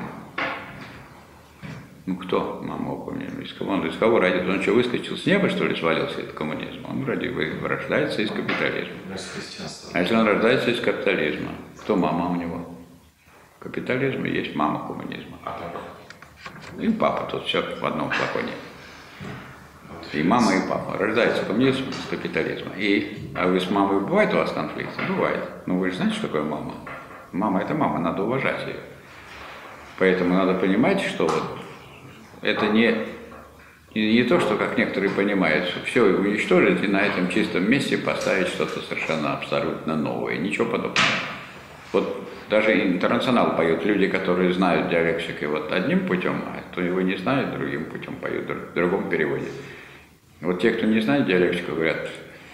Ну кто мама коммунизма? Из кого, он, из кого родился? Он что, выскочил с неба, что ли, свалился этот коммунизм? Он вроде бы рождается из капитализма. А если он рождается из капитализма, кто мама у него? Капитализм и есть мама коммунизма.
А папа?
И папа, тут все в одном флаконе. И мама, и папа. Рождается коммунизм из капитализма. И, а вы с мамой бывает у вас конфликт? Бывает. Ну вы же знаете, что такое мама? Мама – это мама, надо уважать ее. Поэтому надо понимать, что вот это не, не, не то, что, как некоторые понимают, все уничтожить и на этом чистом месте поставить что-то совершенно абсолютно новое. Ничего подобного. Вот даже интернационал поют люди, которые знают диалектику вот одним путем, а кто его не знает, другим путем поют, в другом переводе. Вот те, кто не знает диалектику, говорят,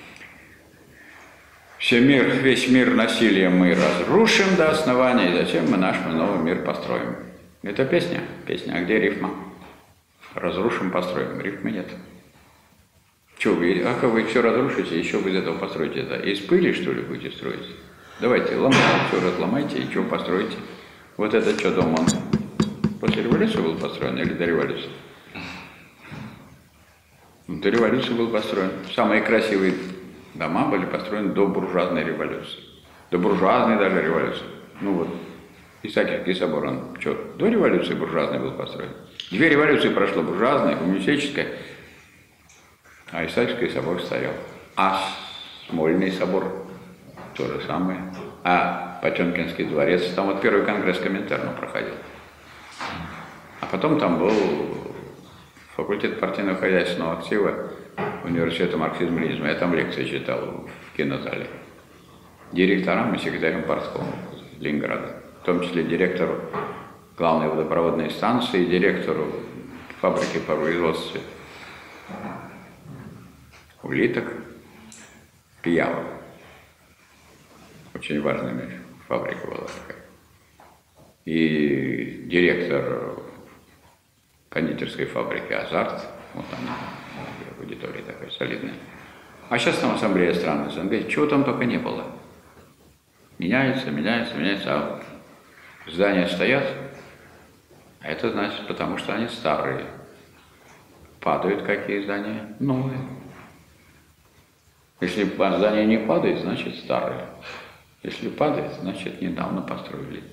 все мир, весь мир насилием мы разрушим до основания, и затем мы наш мы новый мир построим. Это песня, песня, а где рифма? Разрушим, построим, рифмы нет. Что вы, а как вы все разрушите, еще вы из этого построите это? Из пыли, что ли, будете строить? Давайте, ломайте, все разломайте, и что построите? Вот это что, дом, он после революции был построен или до революции? До революции был построен. Самые красивые дома были построены до буржуазной революции. До буржуазной даже революции. Ну вот, Исаакиевский собор, он что, до революции буржуазной был построен? Две революции прошло, буржуазная, коммунистическая, а Исаакиевский собор стоял. А Смольный собор то же самое. А Потемкинский дворец, там вот первый конгресс Коминтерна проходил. А потом там был факультет партийного хозяйственного актива университета марксизма-ленинизма. Я там лекции читал в кинозале. директорам и секретарям парткома Ленинграда, в том числе директору главной водопроводной станции, директору фабрики по производству улиток Пиявов. Очень важная фабрика была такая. И директор кондитерской фабрики «Азарт», вот она, аудитория такая солидная. А сейчас там ассамблея стран СНГ, чего там только не было. Меняется, меняется, меняется, а здания стоят, а это значит, потому что они старые. Падают какие здания? Новые. Если здание не падает, значит старые. Если падает, значит недавно построили.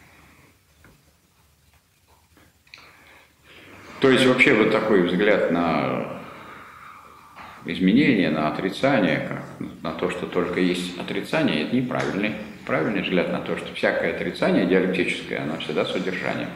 То есть вообще вот такой взгляд на изменение, на отрицание, как на то, что только есть отрицание, это неправильный. Правильный взгляд на то, что всякое отрицание диалектическое, оно всегда содержание.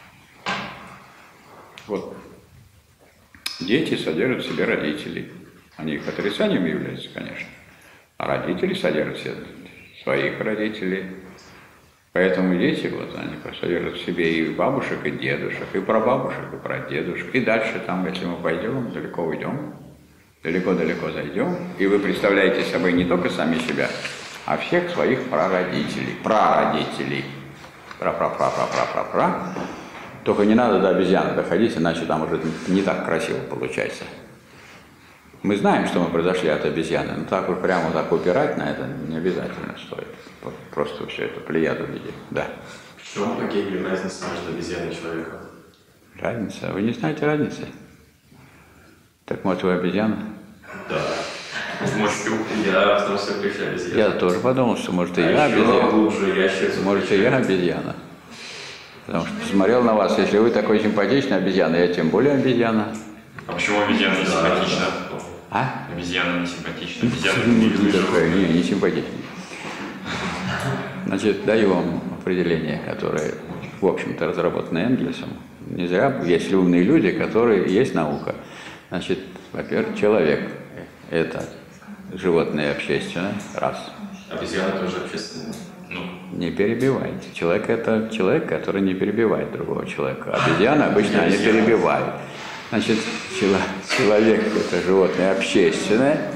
Вот. Дети содержат в себе родителей. Они их отрицанием являются, конечно. А родители содержат в себе своих родителей. Поэтому дети, вот, они содержат в себе и бабушек, и дедушек, и прабабушек, и прадедушек. И дальше там, если мы пойдем, далеко уйдем, далеко-далеко зайдем, и вы представляете собой не только сами себя, а всех своих прародителей, прародителей, пра-пра-пра-пра-пра-пра-пра. Только не надо до обезьяны доходить, иначе там уже не так красиво получается. Мы знаем, что мы произошли от обезьяны, но так вот прямо так упирать на это не обязательно стоит. Просто все это плеяду видеть. Да.
В чем по Гегелю разница между обезьяной и человеком?
Разница? Вы не знаете разницы? Так может вы обезьяна?
Да. Я в том числе включаю обезьяну.
Я тоже подумал, что может и
а
я обезьяна.
Глубже, ящерицу
может и я обезьяна. Потому что посмотрел на вас, если вы такой симпатичный обезьяна, я тем более обезьяна.
А почему обезьяна не симпатична?
А?
Обезьяна не симпатична. Обезьяна не выживает.
Не, не симпатична. Значит, даю вам определение, которое, в общем-то, разработано Энгельсом. Не зря есть умные люди, которые есть наука. Значит, во-первых, человек – это животное общественное, раз.
Обезьяна тоже общественная.
Ну.
Не перебивайте. Человек – это человек, который не перебивает другого человека. Обезьяны обычно они перебивают. Значит, человек – это животное общественное,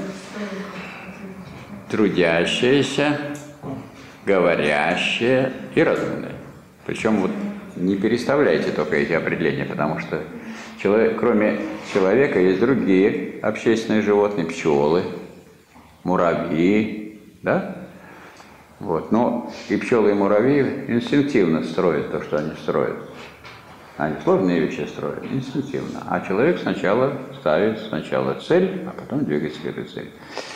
трудящееся, говорящее и разумное. Причем вот не переставляйте только эти определения, потому что человек, кроме человека есть другие общественные животные, пчелы, муравьи, да? Вот. Но и пчелы, и муравьи инстинктивно строят то, что они строят. Они сложные вещи строят инстинктивно. А человек сначала ставит сначала цель, а потом двигается к этой цели.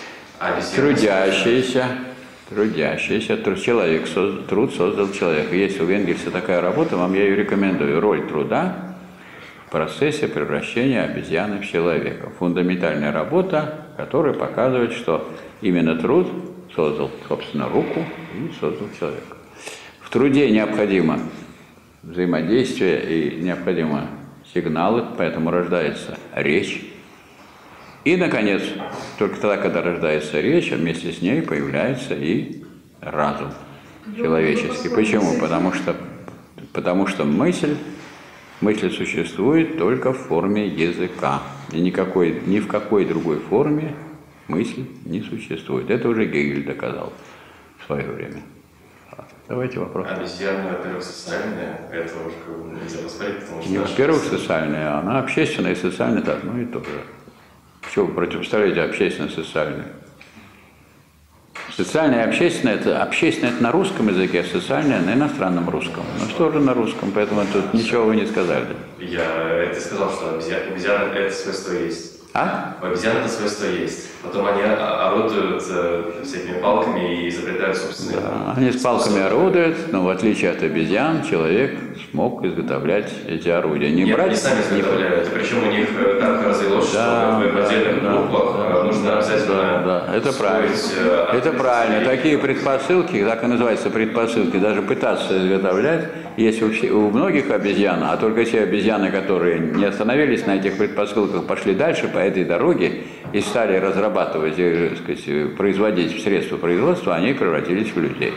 Трудящийся, трудящийся, человек, труд создал человека. Есть у Энгельса такая работа, вам я ее рекомендую. Роль труда в процессе превращения обезьяны в человека. Фундаментальная работа, которая показывает, что именно труд создал, собственно, руку и создал человека. В труде необходимо взаимодействие и необходимы сигналы, поэтому рождается речь. И, наконец, только тогда, когда рождается речь, а вместе с ней появляется и разум человеческий. Почему? Потому что, потому что мысль, мысль существует только в форме языка. И никакой, ни в какой другой форме мысль не существует. Это уже Гегель доказал в свое время. Давайте вопрос.
Обезьяна, во-первых, социальная, это уже как бы нельзя посмотреть, потому что...
Не, во-первых, социальная, она общественная и социальная, это одно и то же. Что вы противопоставляете общественно-социальную? Социальное и общественное, это общественное это на русском языке, а социальное на иностранном русском. Ну что же на русском, поэтому тут ничего вы не сказали.
Я это сказал, что обезьяна, обезьяна это свойство есть.
А?
У обезьян это свойство есть. Потом они орудуют э, всякими палками и изобретают собственные...
Да, они с палками орудуют, но в отличие от обезьян, человек смог изготовлять эти орудия. Не
Нет,
брать,
они сами изготовляют. Не... Причем у них так развелось, да, что в отдельных да, группах да, нужно обязательно...
Да, да. Это правильно. Э, это правильно. Такие предпосылки, так и называются предпосылки, даже пытаться изготовлять, есть у, всех, у многих обезьян, а только те обезьяны, которые не остановились на этих предпосылках, пошли дальше по этой дороге, и стали разрабатывать, так сказать, производить средства производства, они превратились в людей.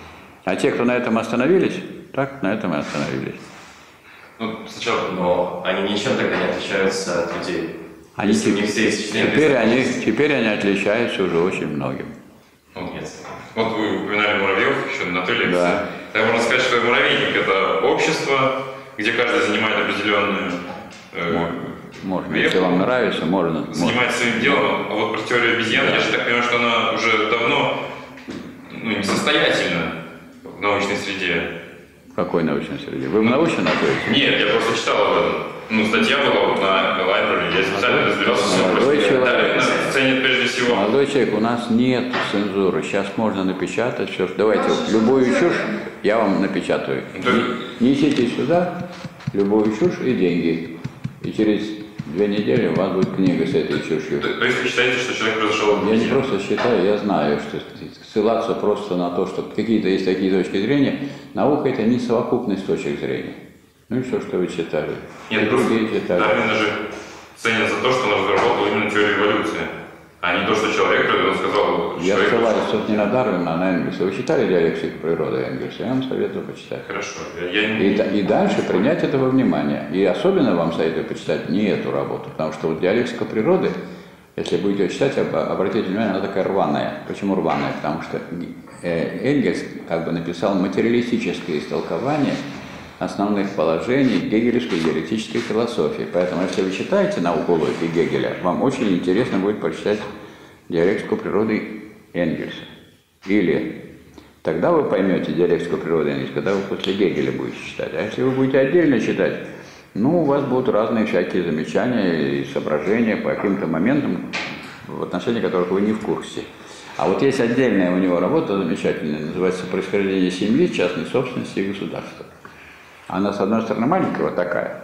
А те, кто на этом остановились, так на этом и остановились.
Ну, сначала, но они ничем тогда не отличаются от людей.
Они
Если у
теперь,
них все эти члены
теперь, они,
есть.
теперь они отличаются уже очень многим.
Ну, нет. Вот вы упоминали муравьев еще на той лекции.
Да.
Так можно сказать, что муравейник – это общество, где каждый занимает определенную э,
Можно,
веху,
если вам нравится, можно.
занимается своим делом. А вот про теорию обезьян, я же так понимаю, что она уже давно ну, несостоятельна в научной среде.
В какой научной среде? Вы в научной находитесь?
Нет, я просто читал об этом. Ну, статья была вот на Library, я специально разбирался.
Молодой человек.
Да, ценят прежде всего.
Молодой человек, у нас нет цензуры. Сейчас можно напечатать все. Давайте вот, любую чушь я вам напечатаю. Несите сюда любую чушь и деньги. И через две недели у вас будет книга с этой чушью.
То, то есть вы считаете, что человек произошел от
Я не
обезьян?
просто считаю, я знаю, что ссылаться просто на то, что какие-то есть такие точки зрения. Наука – это не совокупность точек зрения. Ну и все, что вы читали.
Нет,
и
просто
другие читали.
Дарвин же ценят за то, что он разработал именно теорию эволюции, а не то, что человек, он сказал,
Я
человек...
ссылаюсь тут не на Дарвина, а на Энгельса. Вы читали «Диалектику природы» Энгельса? Я вам советую почитать.
Хорошо. Я, я не...
И, и дальше принять это во внимание. И особенно вам советую почитать не эту работу, потому что вот «Диалектика природы», если будете ее читать, обратите внимание, она такая рваная. Почему рваная? Потому что Энгельс как бы написал материалистическое истолкование основных положений гегелевской диалектической философии. Поэтому, если вы читаете науку логики Гегеля, вам очень интересно будет прочитать «Диалектику природы» Энгельса. Или тогда вы поймете «Диалектику природы» Энгельса, когда вы после Гегеля будете читать. А если вы будете отдельно читать, ну, у вас будут разные всякие замечания и соображения по каким-то моментам, в отношении которых вы не в курсе. А вот есть отдельная у него работа замечательная, называется «Происхождение семьи, частной собственности и государства». Она, с одной стороны, маленькая, вот такая,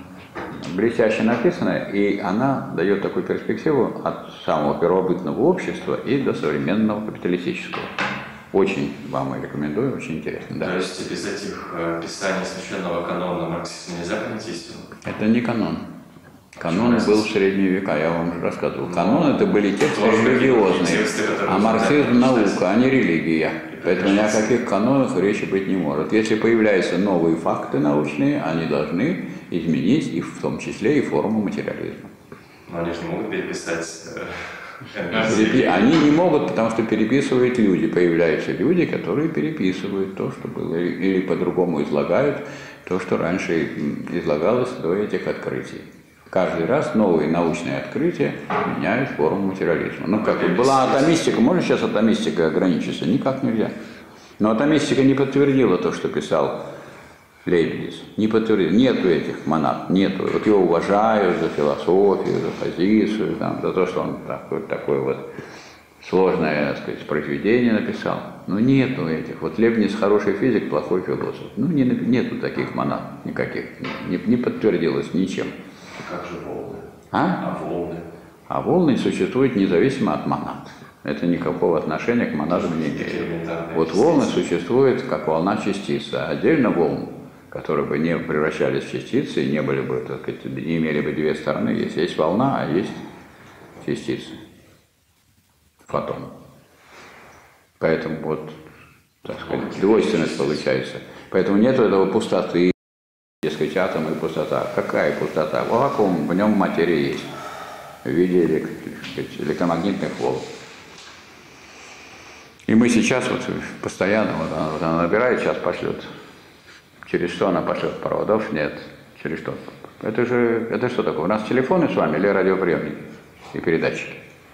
блестяще написанная, и она дает такую перспективу от самого первобытного общества и до современного капиталистического. Очень вам рекомендую, очень интересно. Да.
То есть без этих э, писаний священного канона марксизма нельзя понять истину?
Это не канон. Канон был в средние века, я вам уже рассказывал. Канон это были тексты религиозные, а марксизм наука, а не религия. Поэтому ни о каких канонах речи быть не может. Если появляются новые факты научные, они должны изменить и в том числе и форму материализма.
Но они же не могут переписать...
Перепи... Они не могут, потому что переписывают люди. Появляются люди, которые переписывают то, что было, или по-другому излагают то, что раньше излагалось до этих открытий. Каждый раз новые научные открытия меняют форму материализма. Ну, как вот была атомистика, можно сейчас атомистикой ограничиться? Никак нельзя. Но атомистика не подтвердила то, что писал Лейбниц. Не подтвердил. Нету этих монад, нету. Вот его уважают за философию, за позицию, там, за то, что он такое, такое вот сложное, так сказать, произведение написал. Но нету этих. Вот Лейбниц хороший физик, плохой философ. Ну, не, нету таких монад никаких. Не, не подтвердилось ничем.
Как же волны?
А?
А волны?
А волны существуют независимо от монад. Это никакого отношения к монадам не имеет. Вот волны существуют как волна частицы, а отдельно волн, которые бы не превращались в частицы и не были бы, так сказать, не имели бы две стороны. Есть, есть волна, а есть частицы. Фотон. Поэтому вот, так сказать, двойственность получается. Поэтому нет этого пустоты. Дескать, атом и пустота. Какая пустота? В вакууме в нем материя есть в виде электромагнитных волн. И мы сейчас вот постоянно, вот она, вот она набирает, сейчас пошлет. Через что она пошлет? Проводов нет. Через что? Это же, это что такое? У нас телефоны с вами или радиоприемники и передатчики?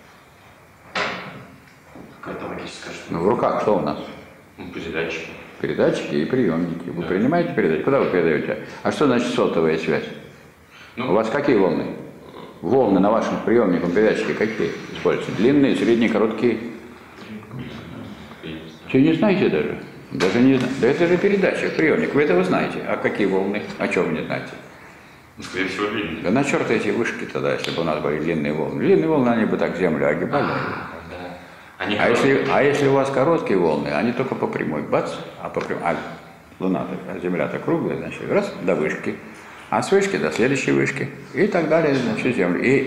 Какая-то магическая штука.
Ну, в руках что у нас?
Передатчики.
Передатчики и приемники. Вы да. принимаете передачи? Куда вы передаете? А что значит сотовая связь? Ну, у вас какие волны? Волны на вашем приемнике, передатчике какие используются? Длинные, средние, короткие? Что, не знаете даже? Даже не знаете. Да это же передача, приемник. Вы этого знаете. А какие волны? О чем вы не знаете?
Ну, скорее всего, длинные.
Да на черт эти вышки тогда, если бы у нас были длинные волны. Длинные волны, они бы так землю огибали.
Они
а, если, а если у вас короткие волны, они только по прямой, бац, а по прямой, а Луна-то, а Земля-то круглая, значит, раз, до вышки, а с вышки до следующей вышки, и так далее, значит, Землю. И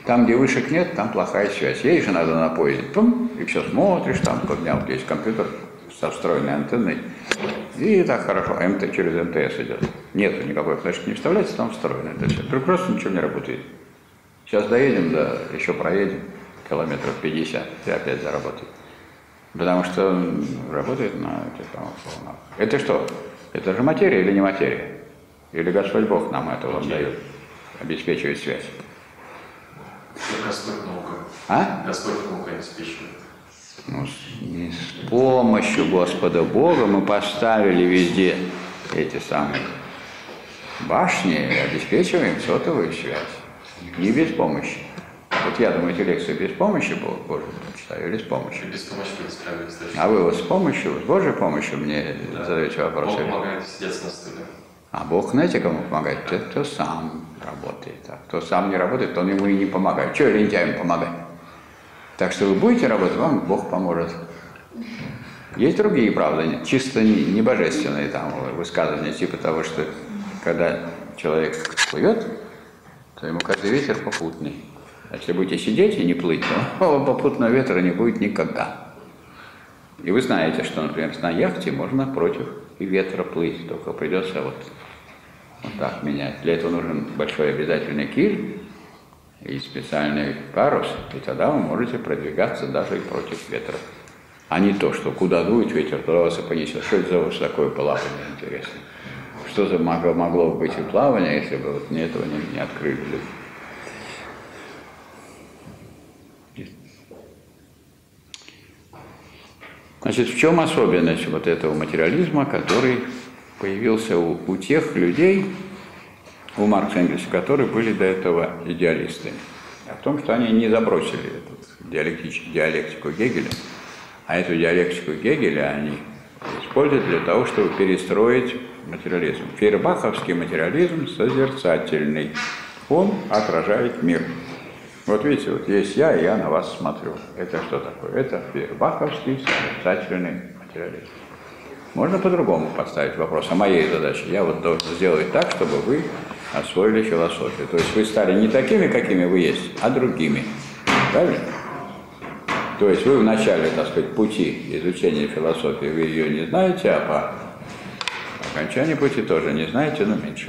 Там, где вышек нет, там плохая связь. Ей же надо на поезде, пум, и все смотришь, там, у меня вот есть компьютер со встроенной антенной, и так хорошо, МТ через МТС идет. Нету никакой флешки, не вставляется, там встроено это все. Просто ничего не работает. Сейчас доедем, да, еще проедем, километров пятьдесят, и опять заработает. Потому что работает на этих самых волнах. Это что? Это же материя или не материя? Или Господь Бог нам это вам дает, обеспечивает связь?
Господь наука.
А?
Господь наука обеспечивает.
Ну, с, с помощью Господа Бога мы поставили везде эти самые башни и обеспечиваем сотовую связь. Не без помощи. Вот я думаю, эти лекции без помощи Божьей читаю или с помощью?
Без помощи вы справились.
А вы вот с помощью, с Божьей помощью мне да. задаете вопросы?
Бог помогает сидеть на стуле.
А Бог, знаете, кому помогает? Тот, кто сам работает. А кто сам не работает, он ему и не помогает. Чего лентяям помогать? Так что вы будете работать, вам Бог поможет. Есть другие, правда, чисто не божественные там высказывания, типа того, что когда человек плывет, то ему каждый ветер попутный. А если будете сидеть и не плыть, то попутного ветра не будет никогда. И вы знаете, что, например, на яхте можно против ветра плыть, только придется вот, вот так менять. Для этого нужен большой обязательный киль и специальный парус, и тогда вы можете продвигаться даже и против ветра. А не то, что куда дует ветер, туда вас и понесет. Что это за вот такое плавание, интересно? Что за могло, могло быть и плавание, если бы вот этого не, не открыли? Значит, в чем особенность вот этого материализма, который появился у, у тех людей, у Маркса и Энгельса, которые были до этого идеалистами? А в том, что они не забросили эту диалектику Гегеля, а эту диалектику Гегеля они используют для того, чтобы перестроить материализм. Фейербаховский материализм созерцательный. Он отражает мир. Вот видите, вот есть я, и я на вас смотрю. Это что такое? Это фейербаховский созерцательный материализм. Можно по-другому поставить вопрос о моей задаче. Я вот должен сделать так, чтобы вы освоили философию. То есть вы стали не такими, какими вы есть, а другими. Правильно? То есть вы в начале, так сказать, пути изучения философии, вы ее не знаете, а по окончании пути тоже не знаете, но меньше.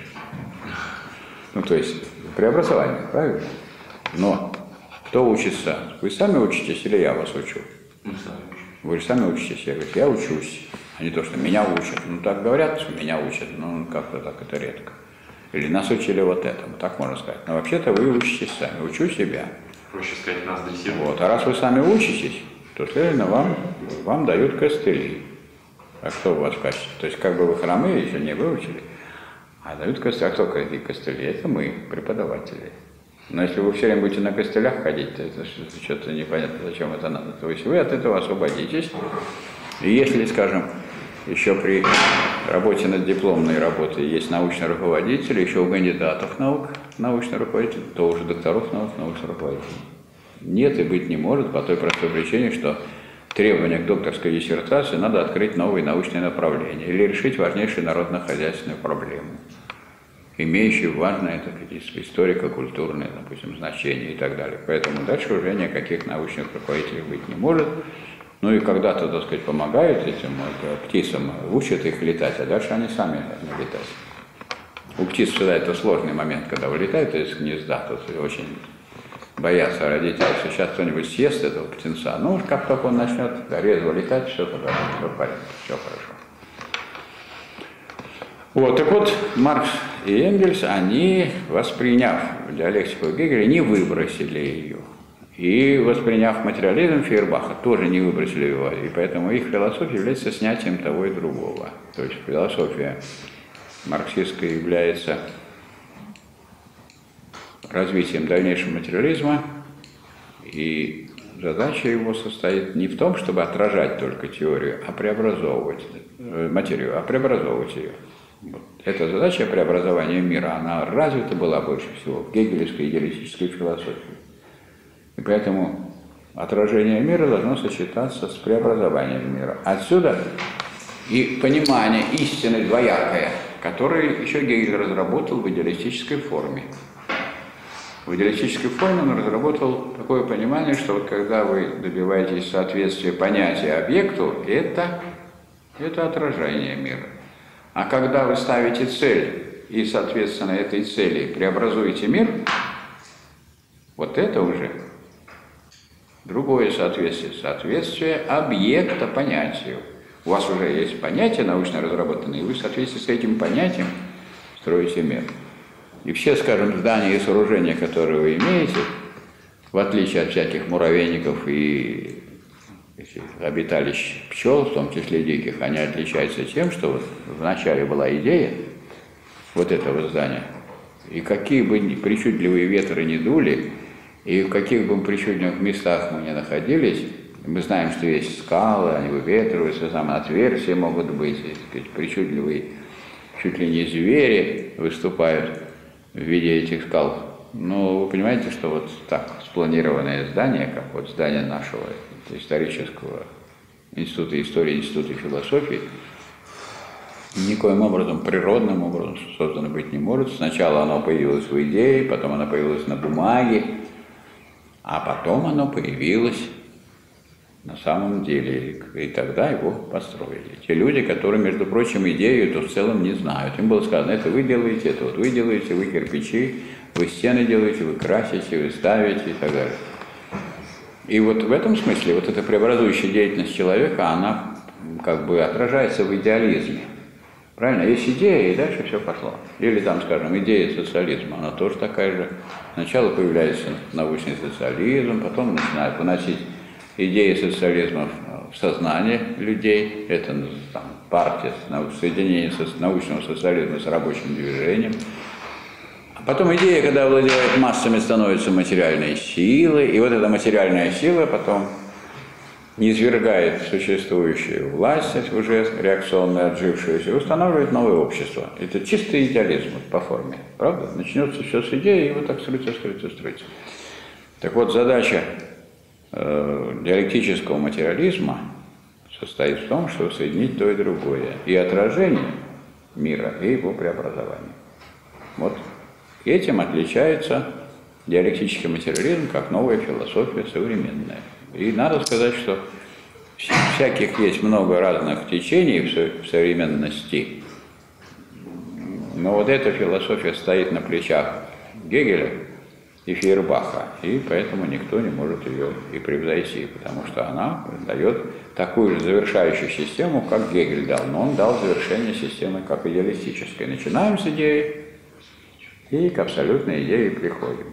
Ну, то есть преобразование, правильно? Но кто учится? Вы сами учитесь или я вас учу? Вы же сами учитесь. Я говорю, я учусь, а не то, что меня учат. Ну, так говорят, что меня учат, но как-то так это редко. Или нас учили вот этому, так можно сказать. Но вообще-то вы учитесь сами. Учу себя.
Проще сказать, нас дрессируют.
Вот. А раз вы сами учитесь, то, следовательно, вам, вам дают костыли. А кто у вас в качестве? То есть, как бы вы хромые еще не выучили, а дают костыли. А кто какие костыли? Это мы, преподаватели. Но если вы все время будете на костылях ходить, то это что-то непонятно, зачем это надо. То есть вы от этого освободитесь. И если, скажем, еще при работе над дипломной работой есть научный руководитель, еще у кандидатов наук научный руководитель, то уже докторов наук научный руководитель. Нет и быть не может по той простой причине, что требования к докторской диссертации надо открыть новые научные направления или решить важнейшую народно-хозяйственную проблему, имеющие важное историко-культурное, допустим, значение и так далее. Поэтому дальше уже никаких научных руководителей быть не может. Ну и когда-то, так сказать, помогают этим вот, птицам, учат их летать, а дальше они сами должны летать. У птиц всегда это сложный момент, когда вылетают из гнезда, тут очень боятся родители, что сейчас кто-нибудь съест этого птенца. Ну, как только он начнет резво летать, все тогда все в порядке, все хорошо. Вот, так вот, Маркс и Энгельс, они, восприняв диалектику Гегеля, не выбросили ее. И, восприняв материализм Фейербаха, тоже не выбросили его. И поэтому их философия является снятием того и другого. То есть философия марксистская является развитием дальнейшего материализма, и задача его состоит не в том, чтобы отражать только теорию, а преобразовывать материю, а преобразовывать ее. Вот. Эта задача преобразования мира, она развита была больше всего в гегелевской идеалистической философии. И поэтому отражение мира должно сочетаться с преобразованием мира. Отсюда и понимание истины двоякое, которое еще Гегель разработал в идеалистической форме. В диалектической форме он разработал такое понимание, что вот когда вы добиваетесь соответствия понятия объекту, это, это отражение мира. А когда вы ставите цель и, соответственно, этой цели преобразуете мир, вот это уже другое соответствие. Соответствие объекта понятию. У вас уже есть понятие научно разработанное, и вы в соответствии с этим понятием строите мир. И все, скажем, здания и сооружения, которые вы имеете, в отличие от всяких муравейников и обиталищ пчел, в том числе диких, они отличаются тем, что вот вначале была идея вот этого здания, и какие бы причудливые ветры ни дули, и в каких бы причудливых местах мы ни находились, мы знаем, что есть скалы, они выветриваются, там отверстия могут быть, и, так сказать, причудливые, чуть ли не звери выступают в виде этих скал. Но вы понимаете, что вот так спланированное здание, как вот здание нашего исторического института истории, института философии, никоим образом, природным образом создано быть не может. Сначала оно появилось в идее, потом оно появилось на бумаге, а потом оно появилось на самом деле, и тогда его построили. Те люди, которые, между прочим, идею эту в целом не знают. Им было сказано, это вы делаете, это вот вы делаете, вы кирпичи, вы стены делаете, вы красите, вы ставите и так далее. И вот в этом смысле вот эта преобразующая деятельность человека, она как бы отражается в идеализме. Правильно? Есть идея, и дальше все пошло. Или там, скажем, идея социализма, она тоже такая же. Сначала появляется научный социализм, потом начинают выносить идеи социализма в сознание людей. Это там, партия, соединение научного социализма с рабочим движением. А потом идея, когда владеет массами, становится материальной силой, и вот эта материальная сила потом низвергает существующую власть, уже реакционную, отжившуюся, и устанавливает новое общество. Это чистый идеализм вот, по форме. Правда? Начнется все с идеи, и вот так строится, строится, строится. Так вот, задача э, диалектического материализма состоит в том, чтобы соединить то и другое. И отражение мира, и его преобразование. Вот этим отличается диалектический материализм как новая философия современная. И надо сказать, что всяких есть много разных течений в современности, но вот эта философия стоит на плечах Гегеля и Фейербаха, и поэтому никто не может ее и превзойти, потому что она дает такую же завершающую систему, как Гегель дал, но он дал завершение системы как идеалистической. Начинаем с идеи и к абсолютной идее приходим.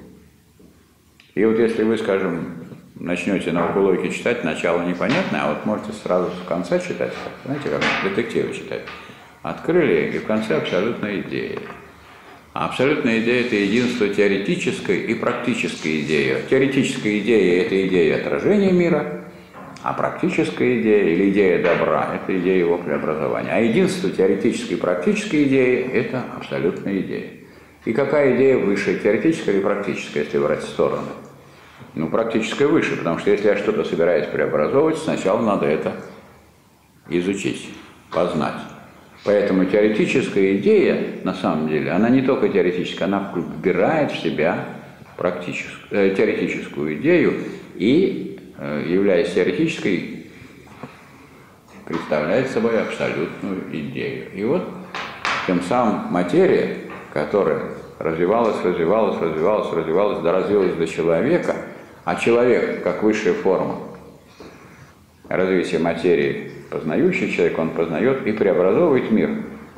И вот если вы, скажем, начнете наукологи читать, начало непонятное, а вот можете сразу в конце читать, знаете, как детективы читать. Открыли, и в конце абсолютная идея. А абсолютная идея – это единство теоретической и практической идеи. Теоретическая идея – это идея отражения мира, а практическая идея или идея добра – это идея его преобразования. А единство теоретической и практической идеи – это абсолютная идея. И какая идея выше, теоретическая или практическая, если брать стороны? Ну, практическое выше, потому что если я что-то собираюсь преобразовывать, сначала надо это изучить, познать. Поэтому теоретическая идея, на самом деле, она не только теоретическая, она вбирает в себя практическую, э, теоретическую идею и, э, являясь теоретической, представляет собой абсолютную идею. И вот тем самым материя, которая развивалась, развивалась, развивалась, развивалась, доразвилась до человека, а человек, как высшая форма развития материи, познающий человек, он познает и преобразовывает мир.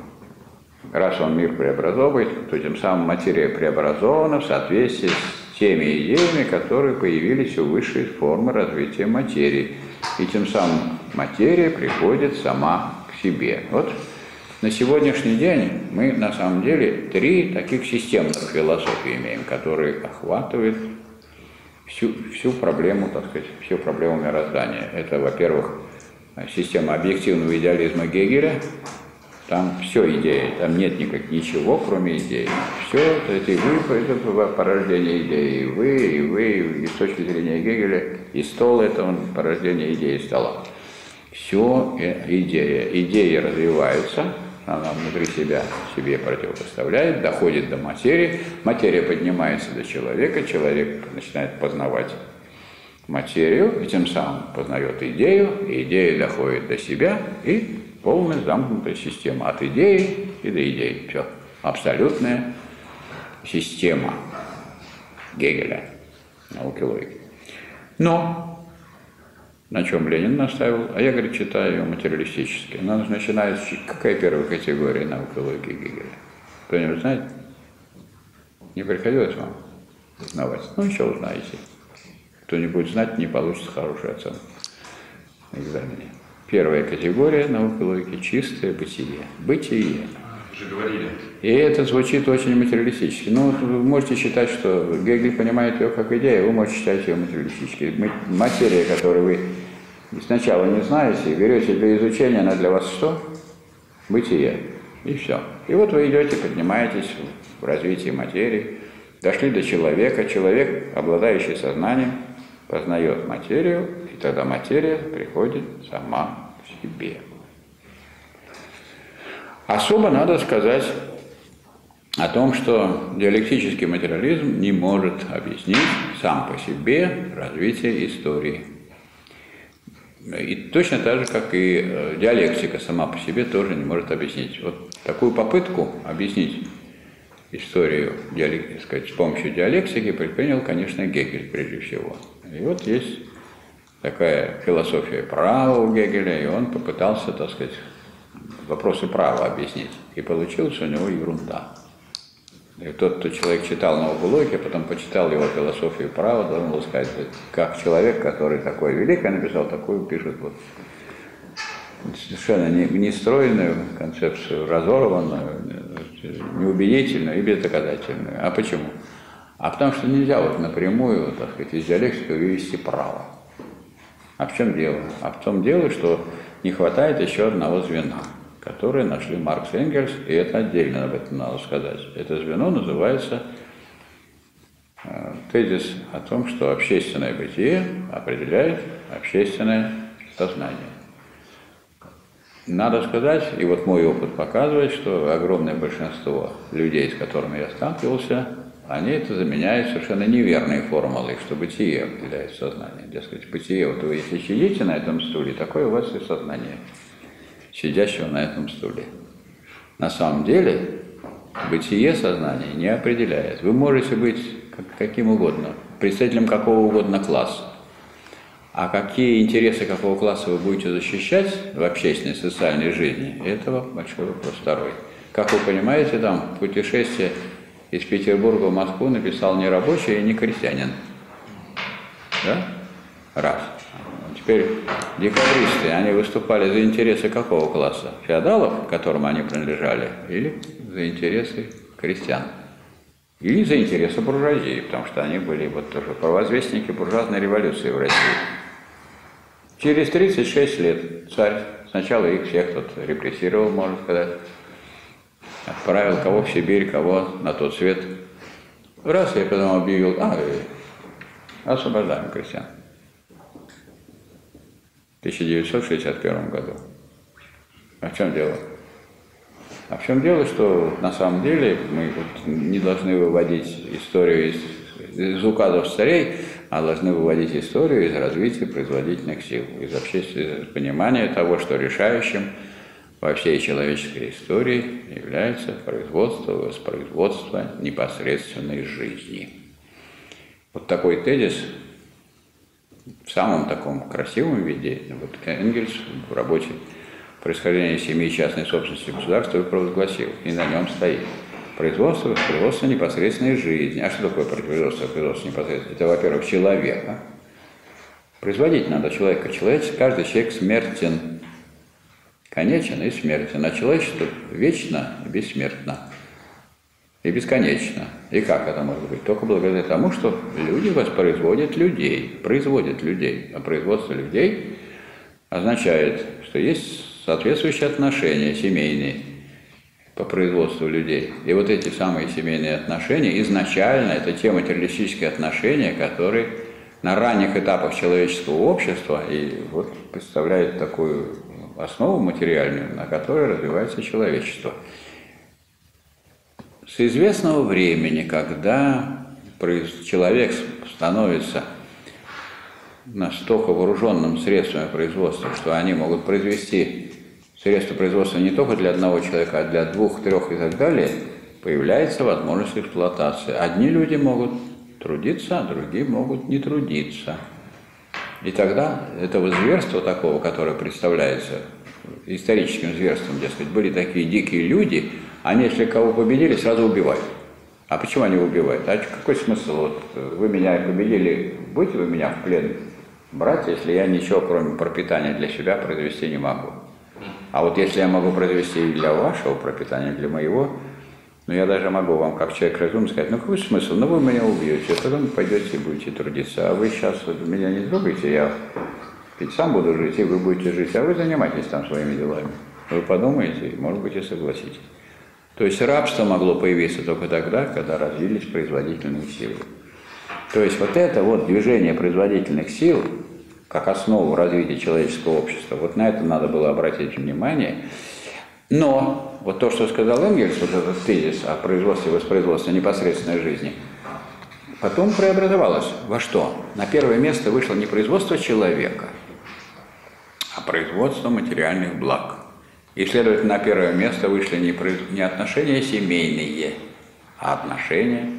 Раз он мир преобразовывает, то тем самым материя преобразована в соответствии с теми идеями, которые появились у высшей формы развития материи. И тем самым материя приходит сама к себе. Вот на сегодняшний день мы на самом деле три таких системных философии имеем, которые охватывают всю, всю проблему, так сказать, всю проблему мироздания. Это, во-первых, система объективного идеализма Гегеля. Там все идеи, там нет никак, ничего, кроме идеи. Все это и вы, это порождение идеи, и вы, и вы, и с точки зрения Гегеля, и стол – это порождение идеи стола. Все идея. Идеи развиваются, она внутри себя себе противопоставляет, доходит до материи, материя поднимается до человека, человек начинает познавать материю, и тем самым познает идею, и идея доходит до себя, и полная замкнутая система от идеи и до идеи. Все. Абсолютная система Гегеля, науки логики. Но на чем Ленин наставил, а я, говорит, читаю ее материалистически. Она начинает с какая первая категория науки логики Гегеля? Кто-нибудь знает? Не приходилось вам узнавать? Ну, еще узнаете. Кто-нибудь знать, не получится хорошую оценку на экзамене. Первая категория науки логики – чистое бытие. Бытие.
Уже говорили.
И это звучит очень материалистически. Ну, вы можете считать, что Гегель понимает ее как идею, вы можете считать ее материалистически. Материя, которую вы сначала не знаете, берете для изучения, она для вас что? Бытие. И все. И вот вы идете, поднимаетесь в развитии материи, дошли до человека. Человек, обладающий сознанием, познает материю, и тогда материя приходит сама к себе. Особо надо сказать о том, что диалектический материализм не может объяснить сам по себе развитие истории. И точно так же, как и диалектика сама по себе тоже не может объяснить. Вот такую попытку объяснить историю так сказать, с помощью диалектики предпринял, конечно, Гегель прежде всего. И вот есть такая философия права у Гегеля, и он попытался, так сказать, вопросы права объяснить. И получилась у него ерунда. И тот, кто человек читал науку логики, а потом почитал его философию права, должен был сказать, как человек, который такой великий написал, такую пишет вот совершенно нестройную концепцию, разорванную, неубедительную и бездоказательную. А почему? А потому что нельзя вот напрямую, так сказать, из диалектики вывести право. А в чем дело? А в том дело, что не хватает еще одного звена, которое нашли Маркс и Энгельс, и это отдельно об этом надо сказать. Это звено называется э, тезис о том, что общественное бытие определяет общественное сознание. Надо сказать, и вот мой опыт показывает, что огромное большинство людей, с которыми я сталкивался, они это заменяют совершенно неверной формулой, что бытие определяет сознание. Дескать, бытие, вот вы если сидите на этом стуле, такое у вас и сознание сидящего на этом стуле. На самом деле, бытие сознания не определяет. Вы можете быть каким угодно, представителем какого угодно класса. А какие интересы какого класса вы будете защищать в общественной социальной жизни, это большой вопрос второй. Как вы понимаете, там путешествие из Петербурга в Москву написал не рабочий и не крестьянин. Да? Раз. Теперь декабристы, они выступали за интересы какого класса? Феодалов, к которым они принадлежали, или за интересы крестьян? Или за интересы буржуазии, потому что они были вот тоже провозвестники буржуазной революции в России. Через тридцать шесть лет царь сначала их всех тут репрессировал, можно сказать, отправил кого в Сибирь, кого на тот свет. Раз я потом объявил, а, освобождаем крестьян. В тысяча девятьсот шестьдесят первом году. А в чем дело? А в чем дело, что на самом деле мы вот не должны выводить историю из, из указов царей, а должны выводить историю из развития производительных сил, из общественного понимания того, что решающим во всей человеческой истории является производство, воспроизводство непосредственной жизни. Вот такой тезис в самом таком красивом виде вот Энгельс в работе «Происхождение семьи и частной собственности государства» провозгласил, и на нем стоит. Производство, производство непосредственной жизни. А что такое производство, производство непосредственной? Это, во-первых, человека. Производить надо человека. Человек, каждый человек смертен. Конечен и смертен. А человечество вечно и бессмертно. И бесконечно. И как это может быть? Только благодаря тому, что люди воспроизводят людей. Производят людей. А производство людей означает, что есть соответствующие отношения семейные по производству людей. И вот эти самые семейные отношения, изначально это те материалистические отношения, которые на ранних этапах человеческого общества и вот представляют такую основу материальную, на которой развивается человечество. С известного времени, когда человек становится настолько вооруженным средствами производства, что они могут произвести средства производства не только для одного человека, а для двух, трех и так далее, появляется возможность эксплуатации. Одни люди могут трудиться, а другие могут не трудиться. И тогда этого зверства такого, которое представляется историческим зверством, дескать, были такие дикие люди, они, если кого победили, сразу убивают. А почему они убивают? А какой смысл? Вот вы меня победили, будете вы меня в плен брать, если я ничего, кроме пропитания для себя, произвести не могу? А вот если я могу произвести и для вашего пропитания, для моего, ну я даже могу вам, как человек разумный, сказать, ну какой смысл? Ну вы меня убьете, потом пойдете и будете трудиться. А вы сейчас меня не трогаете, я ведь сам буду жить, и вы будете жить, а вы занимаетесь там своими делами. Вы подумаете, может быть, и согласитесь. То есть рабство могло появиться только тогда, когда развились производительные силы. То есть вот это вот движение производительных сил, как основу развития человеческого общества, вот на это надо было обратить внимание. Но вот то, что сказал Энгельс, вот этот тезис о производстве и воспроизводстве непосредственной жизни, потом преобразовалось во что? На первое место вышло не производство человека, а производство материальных благ. И, следовательно, на первое место вышли не, произ... не отношения семейные, а отношения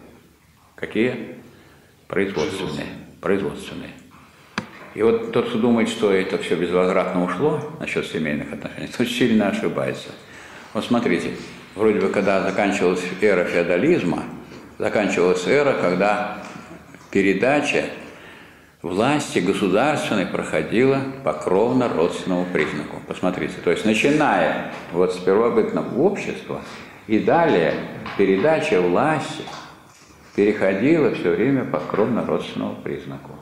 какие? Производственные. Производственные. И вот тот, кто думает, что это все безвозвратно ушло насчет семейных отношений, тот сильно ошибается. Вот смотрите, вроде бы, когда заканчивалась эра феодализма, заканчивалась эра, когда передача власти государственной проходила по кровно-родственному признаку. Посмотрите, то есть начиная вот с первобытного общества и далее передача власти переходила все время по кровно-родственному признаку.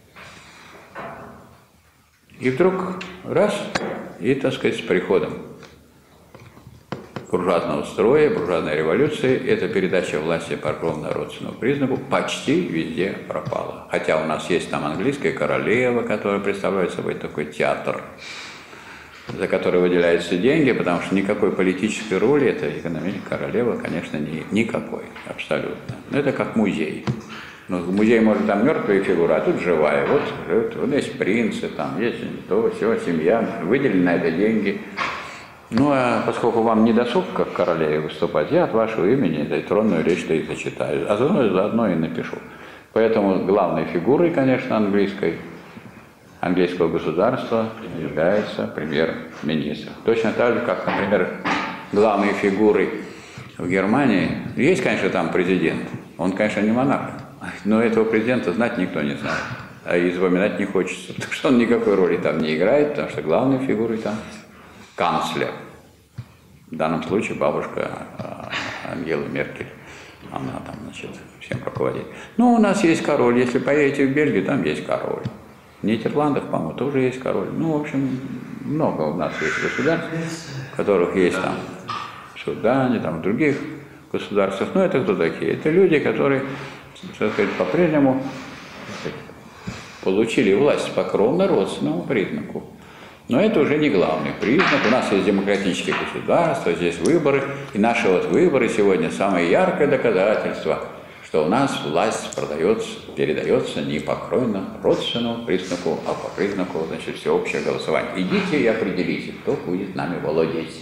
И вдруг раз, и, так сказать, с приходом буржуазного строя, буржуазной революции, эта передача власти по кровно-родственному признаку почти везде пропала. Хотя у нас есть там английская королева, которая представляет собой такой театр, за который выделяются деньги, потому что никакой политической роли эта экономическая королева, конечно, не, никакой, абсолютно. Но это как музей. Ну, музей, может, там мертвая фигура, а тут живая. Вот, вот, вот есть принцы, там есть то, все, семья, выделены на это деньги. Ну, а поскольку вам не досуг, как королеве, выступать, я от вашего имени этой тронную речь-то и зачитаю, а заодно, заодно и напишу. Поэтому главной фигурой, конечно, английской, английского государства является премьер-министр. Точно так же, как, например, главной фигурой в Германии, есть, конечно, там президент, он, конечно, не монарх, но этого президента знать никто не знает, а и запоминать не хочется, потому что он никакой роли там не играет, потому что главной фигурой там канцлер. В данном случае бабушка Ангелы Меркель. Она там, значит, всем руководит. Ну, у нас есть король. Если поедете в Бельгию, там есть король. В Нидерландах, по-моему, тоже есть король. Ну, в общем, много у нас есть государств, в которых есть там в Судане, там в других государствах. Ну, это кто такие? Это люди, которые, так сказать, по-прежнему получили власть по кровно-родственному признаку. Но это уже не главный признак. У нас есть демократические государства, здесь выборы. И наши вот выборы сегодня самое яркое доказательство, что у нас власть продается, передается не по кровно-родственному признаку, а по признаку, значит, всеобщего голосования. Идите и определите, кто будет нами владеть.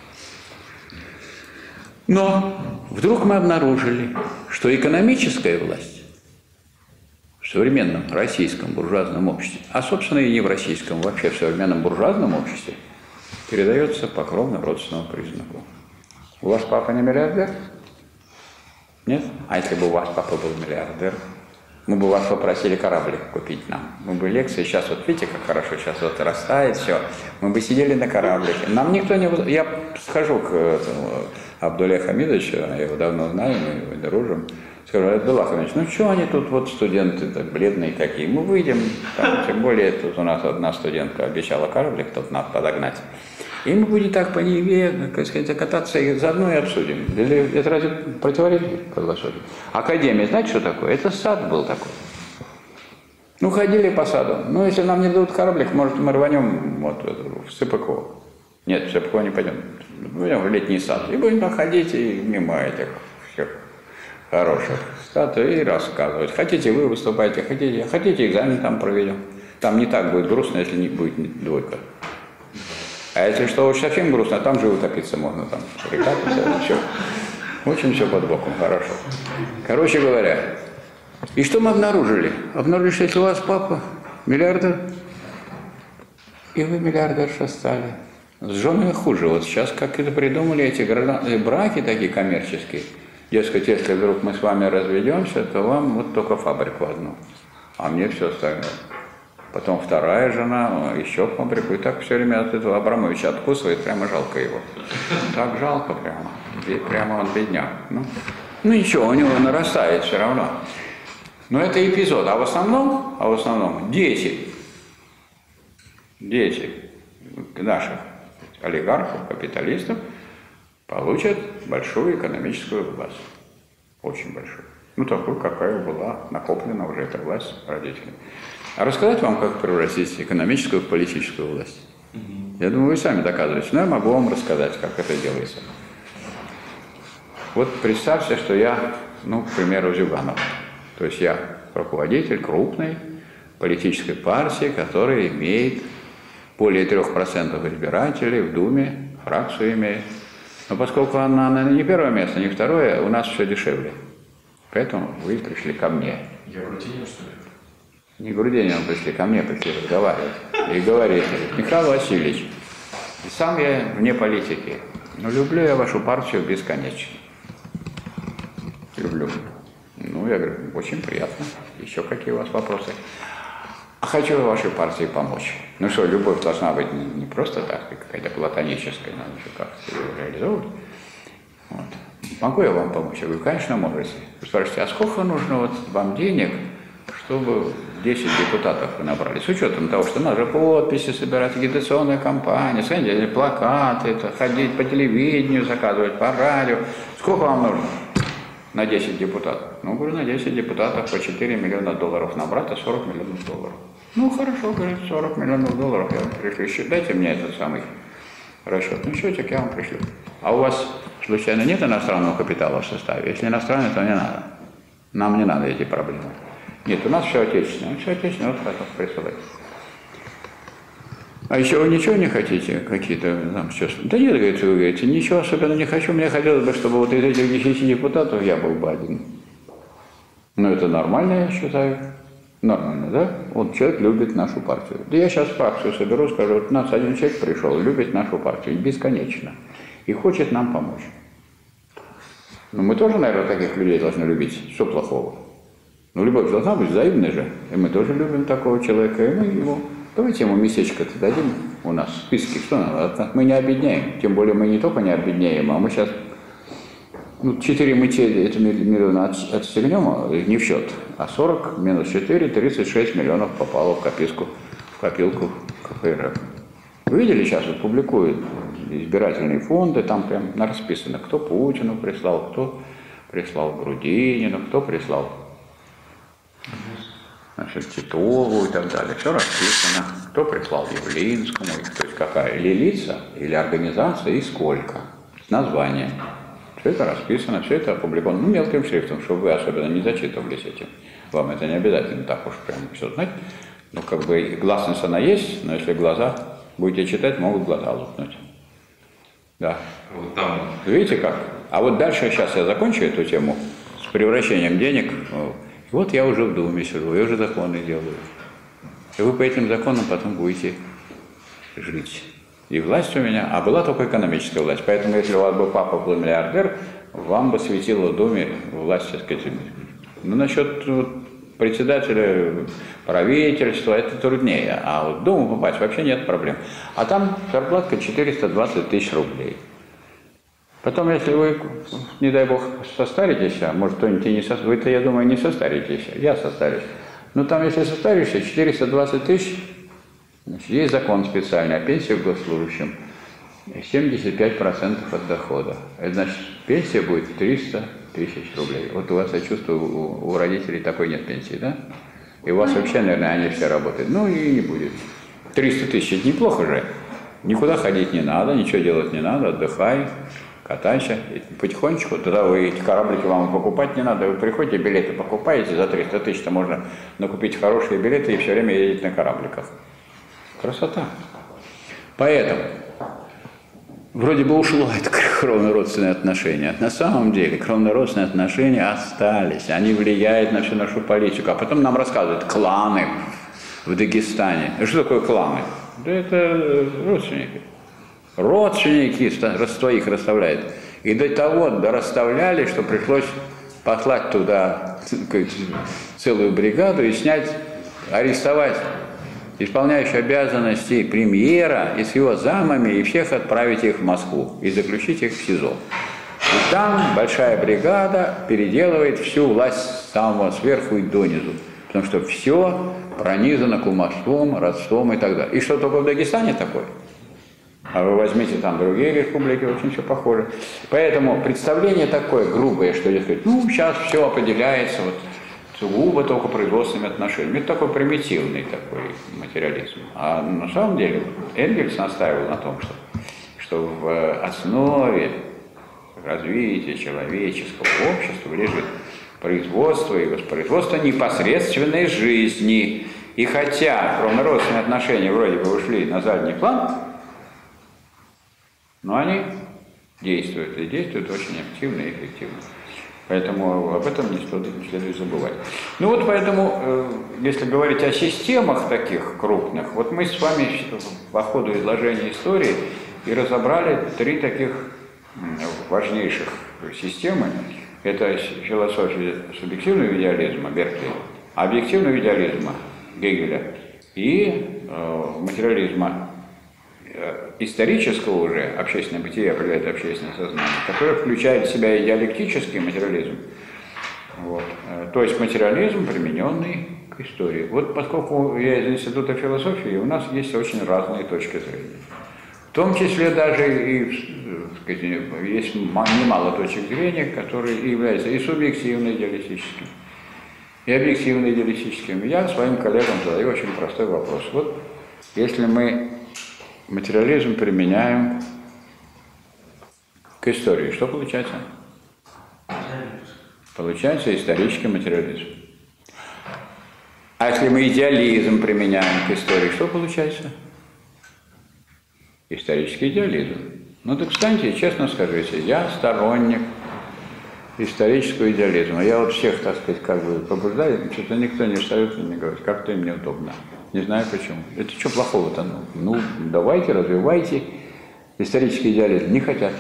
Но вдруг мы обнаружили, что экономическая власть в современном российском буржуазном обществе, а, собственно, и не в российском, вообще в современном буржуазном обществе, передается по кровно-родственному признаку. У вас папа не миллиардер? Нет? А если бы у вас папа был миллиардер, мы бы вас попросили кораблик купить нам. Мы бы лекции, сейчас вот видите, как хорошо, сейчас вот растает все, мы бы сидели на кораблике. Нам никто не... Я схожу к этому Абдулле Хамидовичу, я его давно знаю, мы его дружим. Скажу, Абдулла Хамидович, ну что они тут вот студенты так бледные такие, мы выйдем, там, тем более тут у нас одна студентка обещала кораблик, тут надо подогнать. И мы будем так по Неве, как сказать, кататься и заодно и обсудим. Это разве противоречит философии? Академия, знаете, что такое? Это сад был такой. Ну, ходили по саду. Ну, если нам не дадут кораблик, может, мы рванем вот, в Сыпаково. Нет, в Сыпаково не пойдем. Пойдем в летний сад. И будем там ходить и мимо этих всех хороших статуй и рассказывать. Хотите, вы выступаете, хотите, хотите, экзамен там проведем. Там не так будет грустно, если не будет двойка. А если что, уж совсем грустно, там же утопиться можно, там река, все. Очень все под боком, хорошо. Короче говоря, и что мы обнаружили? Обнаружили, что если у вас папа миллиардер, и вы миллиардерша стали. С женой хуже. Вот сейчас как это придумали эти браки такие коммерческие. Дескать, если вдруг мы с вами разведемся, то вам вот только фабрику одну, а мне все остальное. Потом вторая жена, еще фабрику, и так все время от этого Абрамовича откусывает, прямо жалко его. Так жалко прямо, прямо он бедняк. Ну, ну ничего, у него нарастает все равно. Но это эпизод, а в основном, а в основном дети, дети наших олигархов, капиталистов получат большую экономическую власть. Очень большую. Ну, такую, какая была накоплена уже эта власть родителями. А рассказать вам, как превратить экономическую в политическую власть? Mm-hmm. Я думаю, вы сами доказываете. Но я могу вам рассказать, как это делается. Вот представьте, что я, ну, к примеру, Зюганов. То есть я руководитель крупной политической партии, которая имеет более трех процентов избирателей в Думе, фракцию имеет. Но поскольку она, наверное, не первое место, не второе, у нас все дешевле. Поэтому вы пришли ко мне.
Я Грудинин, что ли?
Не Грудинин пришли, ко мне пришли разговаривать. И говорите: Михаил Васильевич, и сам я вне политики, но люблю я вашу партию бесконечно. Люблю. Ну, я говорю, очень приятно. Еще какие у вас вопросы? А хочу я вашей партии помочь. Ну что, любовь должна быть не, не просто так, какая-то платоническая, надо еще как-то ее реализовывать. Вот. Могу я вам помочь? Я говорю, конечно, можете. Вы спрашиваете, а сколько нужно вот вам денег, чтобы десять депутатов вы набрали? С учетом того, что надо же подписи собирать, агитационная кампания, смотрите, плакаты, это, ходить по телевидению, заказывать по радио. Сколько вам нужно на десять депутатов? Ну, говорю, на десять депутатов по четыре миллиона долларов набрать, а сорок миллионов долларов. Ну, хорошо, говорит, сорок миллионов долларов я вам пришлю. Дайте мне этот самый расчет. Ну, счетик я вам пришлю. А у вас, случайно, нет иностранного капитала в составе? Если иностранный, то не надо. Нам не надо эти проблемы. Нет, у нас все отечественное. Все отечественное, вот это присылать. А еще вы ничего не хотите? Какие-то там сейчас? Да нет, говорит, вы говорите, ничего особенно не хочу. Мне хотелось бы, чтобы вот из этих десяти депутатов я был бы один. Ну, это нормально, я считаю. Нормально, да? Вот человек любит нашу партию. Да я сейчас фракцию соберу, скажу, вот у нас один человек пришел, любит нашу партию бесконечно и хочет нам помочь. Но мы тоже, наверное, таких людей должны любить. Что плохого? Ну, любовь должна быть взаимной же. И мы тоже любим такого человека, и мы его... Давайте ему местечко-то дадим у нас в списке. Что надо? Мы не обедняем. Тем более мы не только не обедняем, а мы сейчас... Ну, четыре мы те, это миллиона от, отстегнем, не в счет, а сорок минус четыре, тридцать шесть миллионов попало в копилку, в копилку КПРФ. Вы видели, сейчас вот публикуют избирательные фонды, там прям расписано, кто Путину прислал, кто прислал Грудинину, кто прислал, значит, Титову и так далее. Все расписано, кто прислал Явлинскому, то есть какая, или лица, или организация, и сколько, с названием. Все это расписано, все это опубликовано, ну, мелким шрифтом, чтобы вы особенно не зачитывались этим. Вам это не обязательно так уж прям все знать. Ну, как бы гласность она есть, но если глаза будете читать, могут глаза лопнуть. Да.
Вот там.
Видите как? А вот дальше, сейчас я закончу эту тему с превращением денег. Вот я уже в Думе сижу, я уже законы делаю. И вы по этим законам потом будете жить. И власть у меня, а была только экономическая власть. Поэтому, если у вас был папа был миллиардер, вам бы светила в Думе власть, так сказать. Ну, насчет вот, председателя правительства, это труднее. А вот в Думу попасть вообще нет проблем. А там зарплатка четыреста двадцать тысяч рублей. Потом, если вы, не дай бог, состаритесь, а может кто-нибудь и не состаритесь, вы-то, я думаю, не состаритесь, я состарюсь. Но там, если состаришься, четыреста двадцать тысяч, значит, есть закон специальный о пенсии госслужащим, семьдесят пять процентов от дохода. Это значит, пенсия будет триста тысяч рублей. Вот у вас, я чувствую, у, у родителей такой нет пенсии, да? И у вас вообще, наверное, они все работают. Ну и не будет. триста тысяч, это неплохо же. Никуда ходить не надо, ничего делать не надо, отдыхай, катайся. И потихонечку, тогда вы эти кораблики вам покупать не надо. Вы приходите, билеты покупаете за триста тысяч, можно накупить хорошие билеты и все время ездить на корабликах. Красота. Поэтому вроде бы ушло это кровно-родственные отношения. На самом деле кровно-родственные отношения остались. Они влияют на всю нашу политику. А потом нам рассказывают кланы в Дагестане. И что такое кланы? Да это родственники. Родственники твоих расставляют. И до того расставляли, что пришлось послать туда целую бригаду и снять, арестовать исполняющего обязанности премьера и с его замами, и всех отправить их в Москву и заключить их в СИЗО. И там большая бригада переделывает всю власть с самого сверху и донизу, потому что все пронизано кумовством, родством и так далее. И что только в Дагестане такое? А вы возьмите там другие республики, очень все похоже. Поэтому представление такое грубое, что дескать, ну сейчас все определяется вот сугубо только производственными отношениями. Это такой примитивный такой материализм. А на самом деле Энгельс настаивал на том, что, что в основе развития человеческого общества лежит производство и воспроизводство непосредственной жизни. И хотя кровно-родственные отношения вроде бы ушли на задний план, но они действуют, и действуют очень активно и эффективно. Поэтому об этом не стоит, не следует забывать. Ну вот поэтому, э, если говорить о системах таких крупных, вот мы с вами по ходу изложения истории и разобрали три таких важнейших системы. Это философия субъективного идеализма Беркли, объективного идеализма Гегеля и э, материализма исторического уже общественное бытие определяет общественное сознание, которое включает в себя и диалектический материализм, вот. То есть материализм, примененный к истории. Вот поскольку я из Института философии, у нас есть очень разные точки зрения. В том числе даже и, сказать, есть немало точек зрения, которые являются и субъективно-идеалистическими, и объективно-идеалистическими. Я своим коллегам задаю очень простой вопрос. Вот если мы материализм применяем к истории, что получается? Получается исторический материализм. А если мы идеализм применяем к истории, что получается? Исторический идеализм. Ну так встаньте и честно скажите, я сторонник исторического идеализма. Я вот всех, так сказать, как бы побуждаю, что-то никто не встает и не говорит, как-то им неудобно. Не знаю почему. Это что плохого-то? Ну, давайте, развивайте исторический идеализм. Не хотят.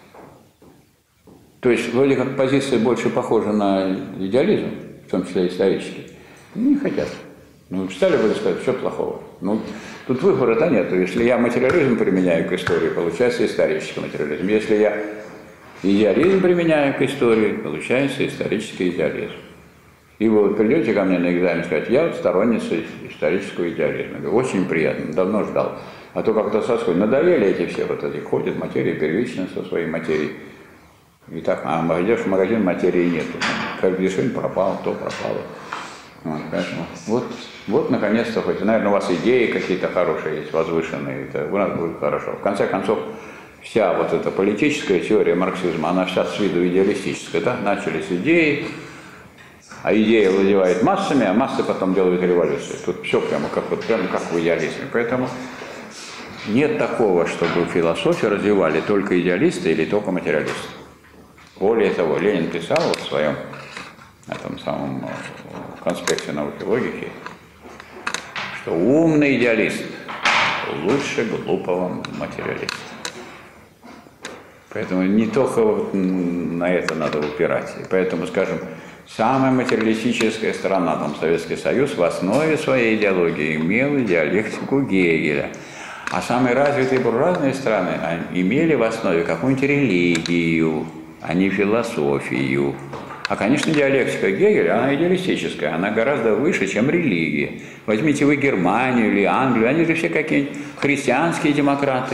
То есть, вроде как позиция больше похожа на идеализм, в том числе исторический. Не хотят. Ну, встали бы и сказать, что плохого? Ну, тут выбора-то нету. Если я материализм применяю к истории, получается исторический материализм. Если я идеализм применяю к истории, получается исторический идеализм. И вы вот придете ко мне на экзамен и скажете, я вот сторонница исторического идеализма. Я говорю, очень приятно, давно ждал. А то как-то соскучились. Надоели эти все вот эти, ходят, материя первичная со своей материей. И так, а идешь в магазин, материи нету. Как решение пропало, то пропало. Вот, поэтому, вот, вот наконец-то, хоть, наверное, у вас идеи какие-то хорошие есть, возвышенные, это у нас будет хорошо. В конце концов, вся вот эта политическая теория марксизма, она вся с виду идеалистическая, да? Начались идеи, а идея владевает массами, а массы потом делают революцию. Тут все прямо как, вот, прямо как в идеализме. Поэтому нет такого, чтобы философию развивали только идеалисты или только материалисты. Более того, Ленин писал вот в своем этом самом конспекте науки логики, что умный идеалист лучше глупого материалиста. Поэтому не только вот на это надо упирать. И поэтому, скажем, самая материалистическая страна, там Советский Союз, в основе своей идеологии имел диалектику Гегеля. А самые развитые буржуазные страны имели в основе какую-нибудь религию, а не философию. А, конечно, диалектика Гегеля, она идеалистическая, она гораздо выше, чем религия. Возьмите вы Германию или Англию, они же все какие-нибудь христианские демократы.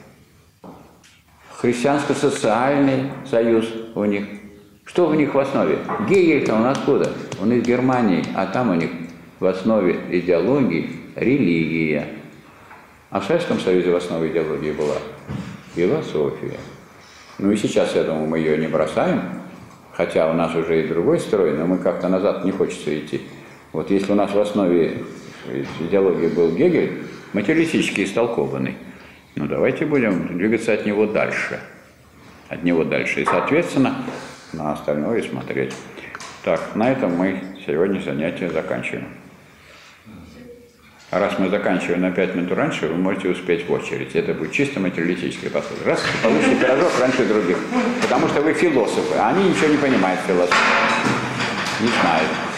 Христианско-социальный союз у них. Что у них в основе? Гегель-то он откуда? Он из Германии, а там у них в основе идеологии религия. А в Советском Союзе в основе идеологии была философия. Ну и сейчас, я думаю, мы ее не бросаем, хотя у нас уже и другой строй, но мы как-то назад не хочется идти. Вот если у нас в основе идеологии был Гегель, материалистически истолкованный, ну давайте будем двигаться от него дальше. От него дальше. И, соответственно, на остальное смотреть. Так, на этом мы сегодня занятие заканчиваем. А раз мы заканчиваем на пять минут раньше, вы можете успеть в очередь. Это будет чисто материалистический подход. Раз, получите пирожок раньше других. Потому что вы философы, а они ничего не понимают в философии. Не знают.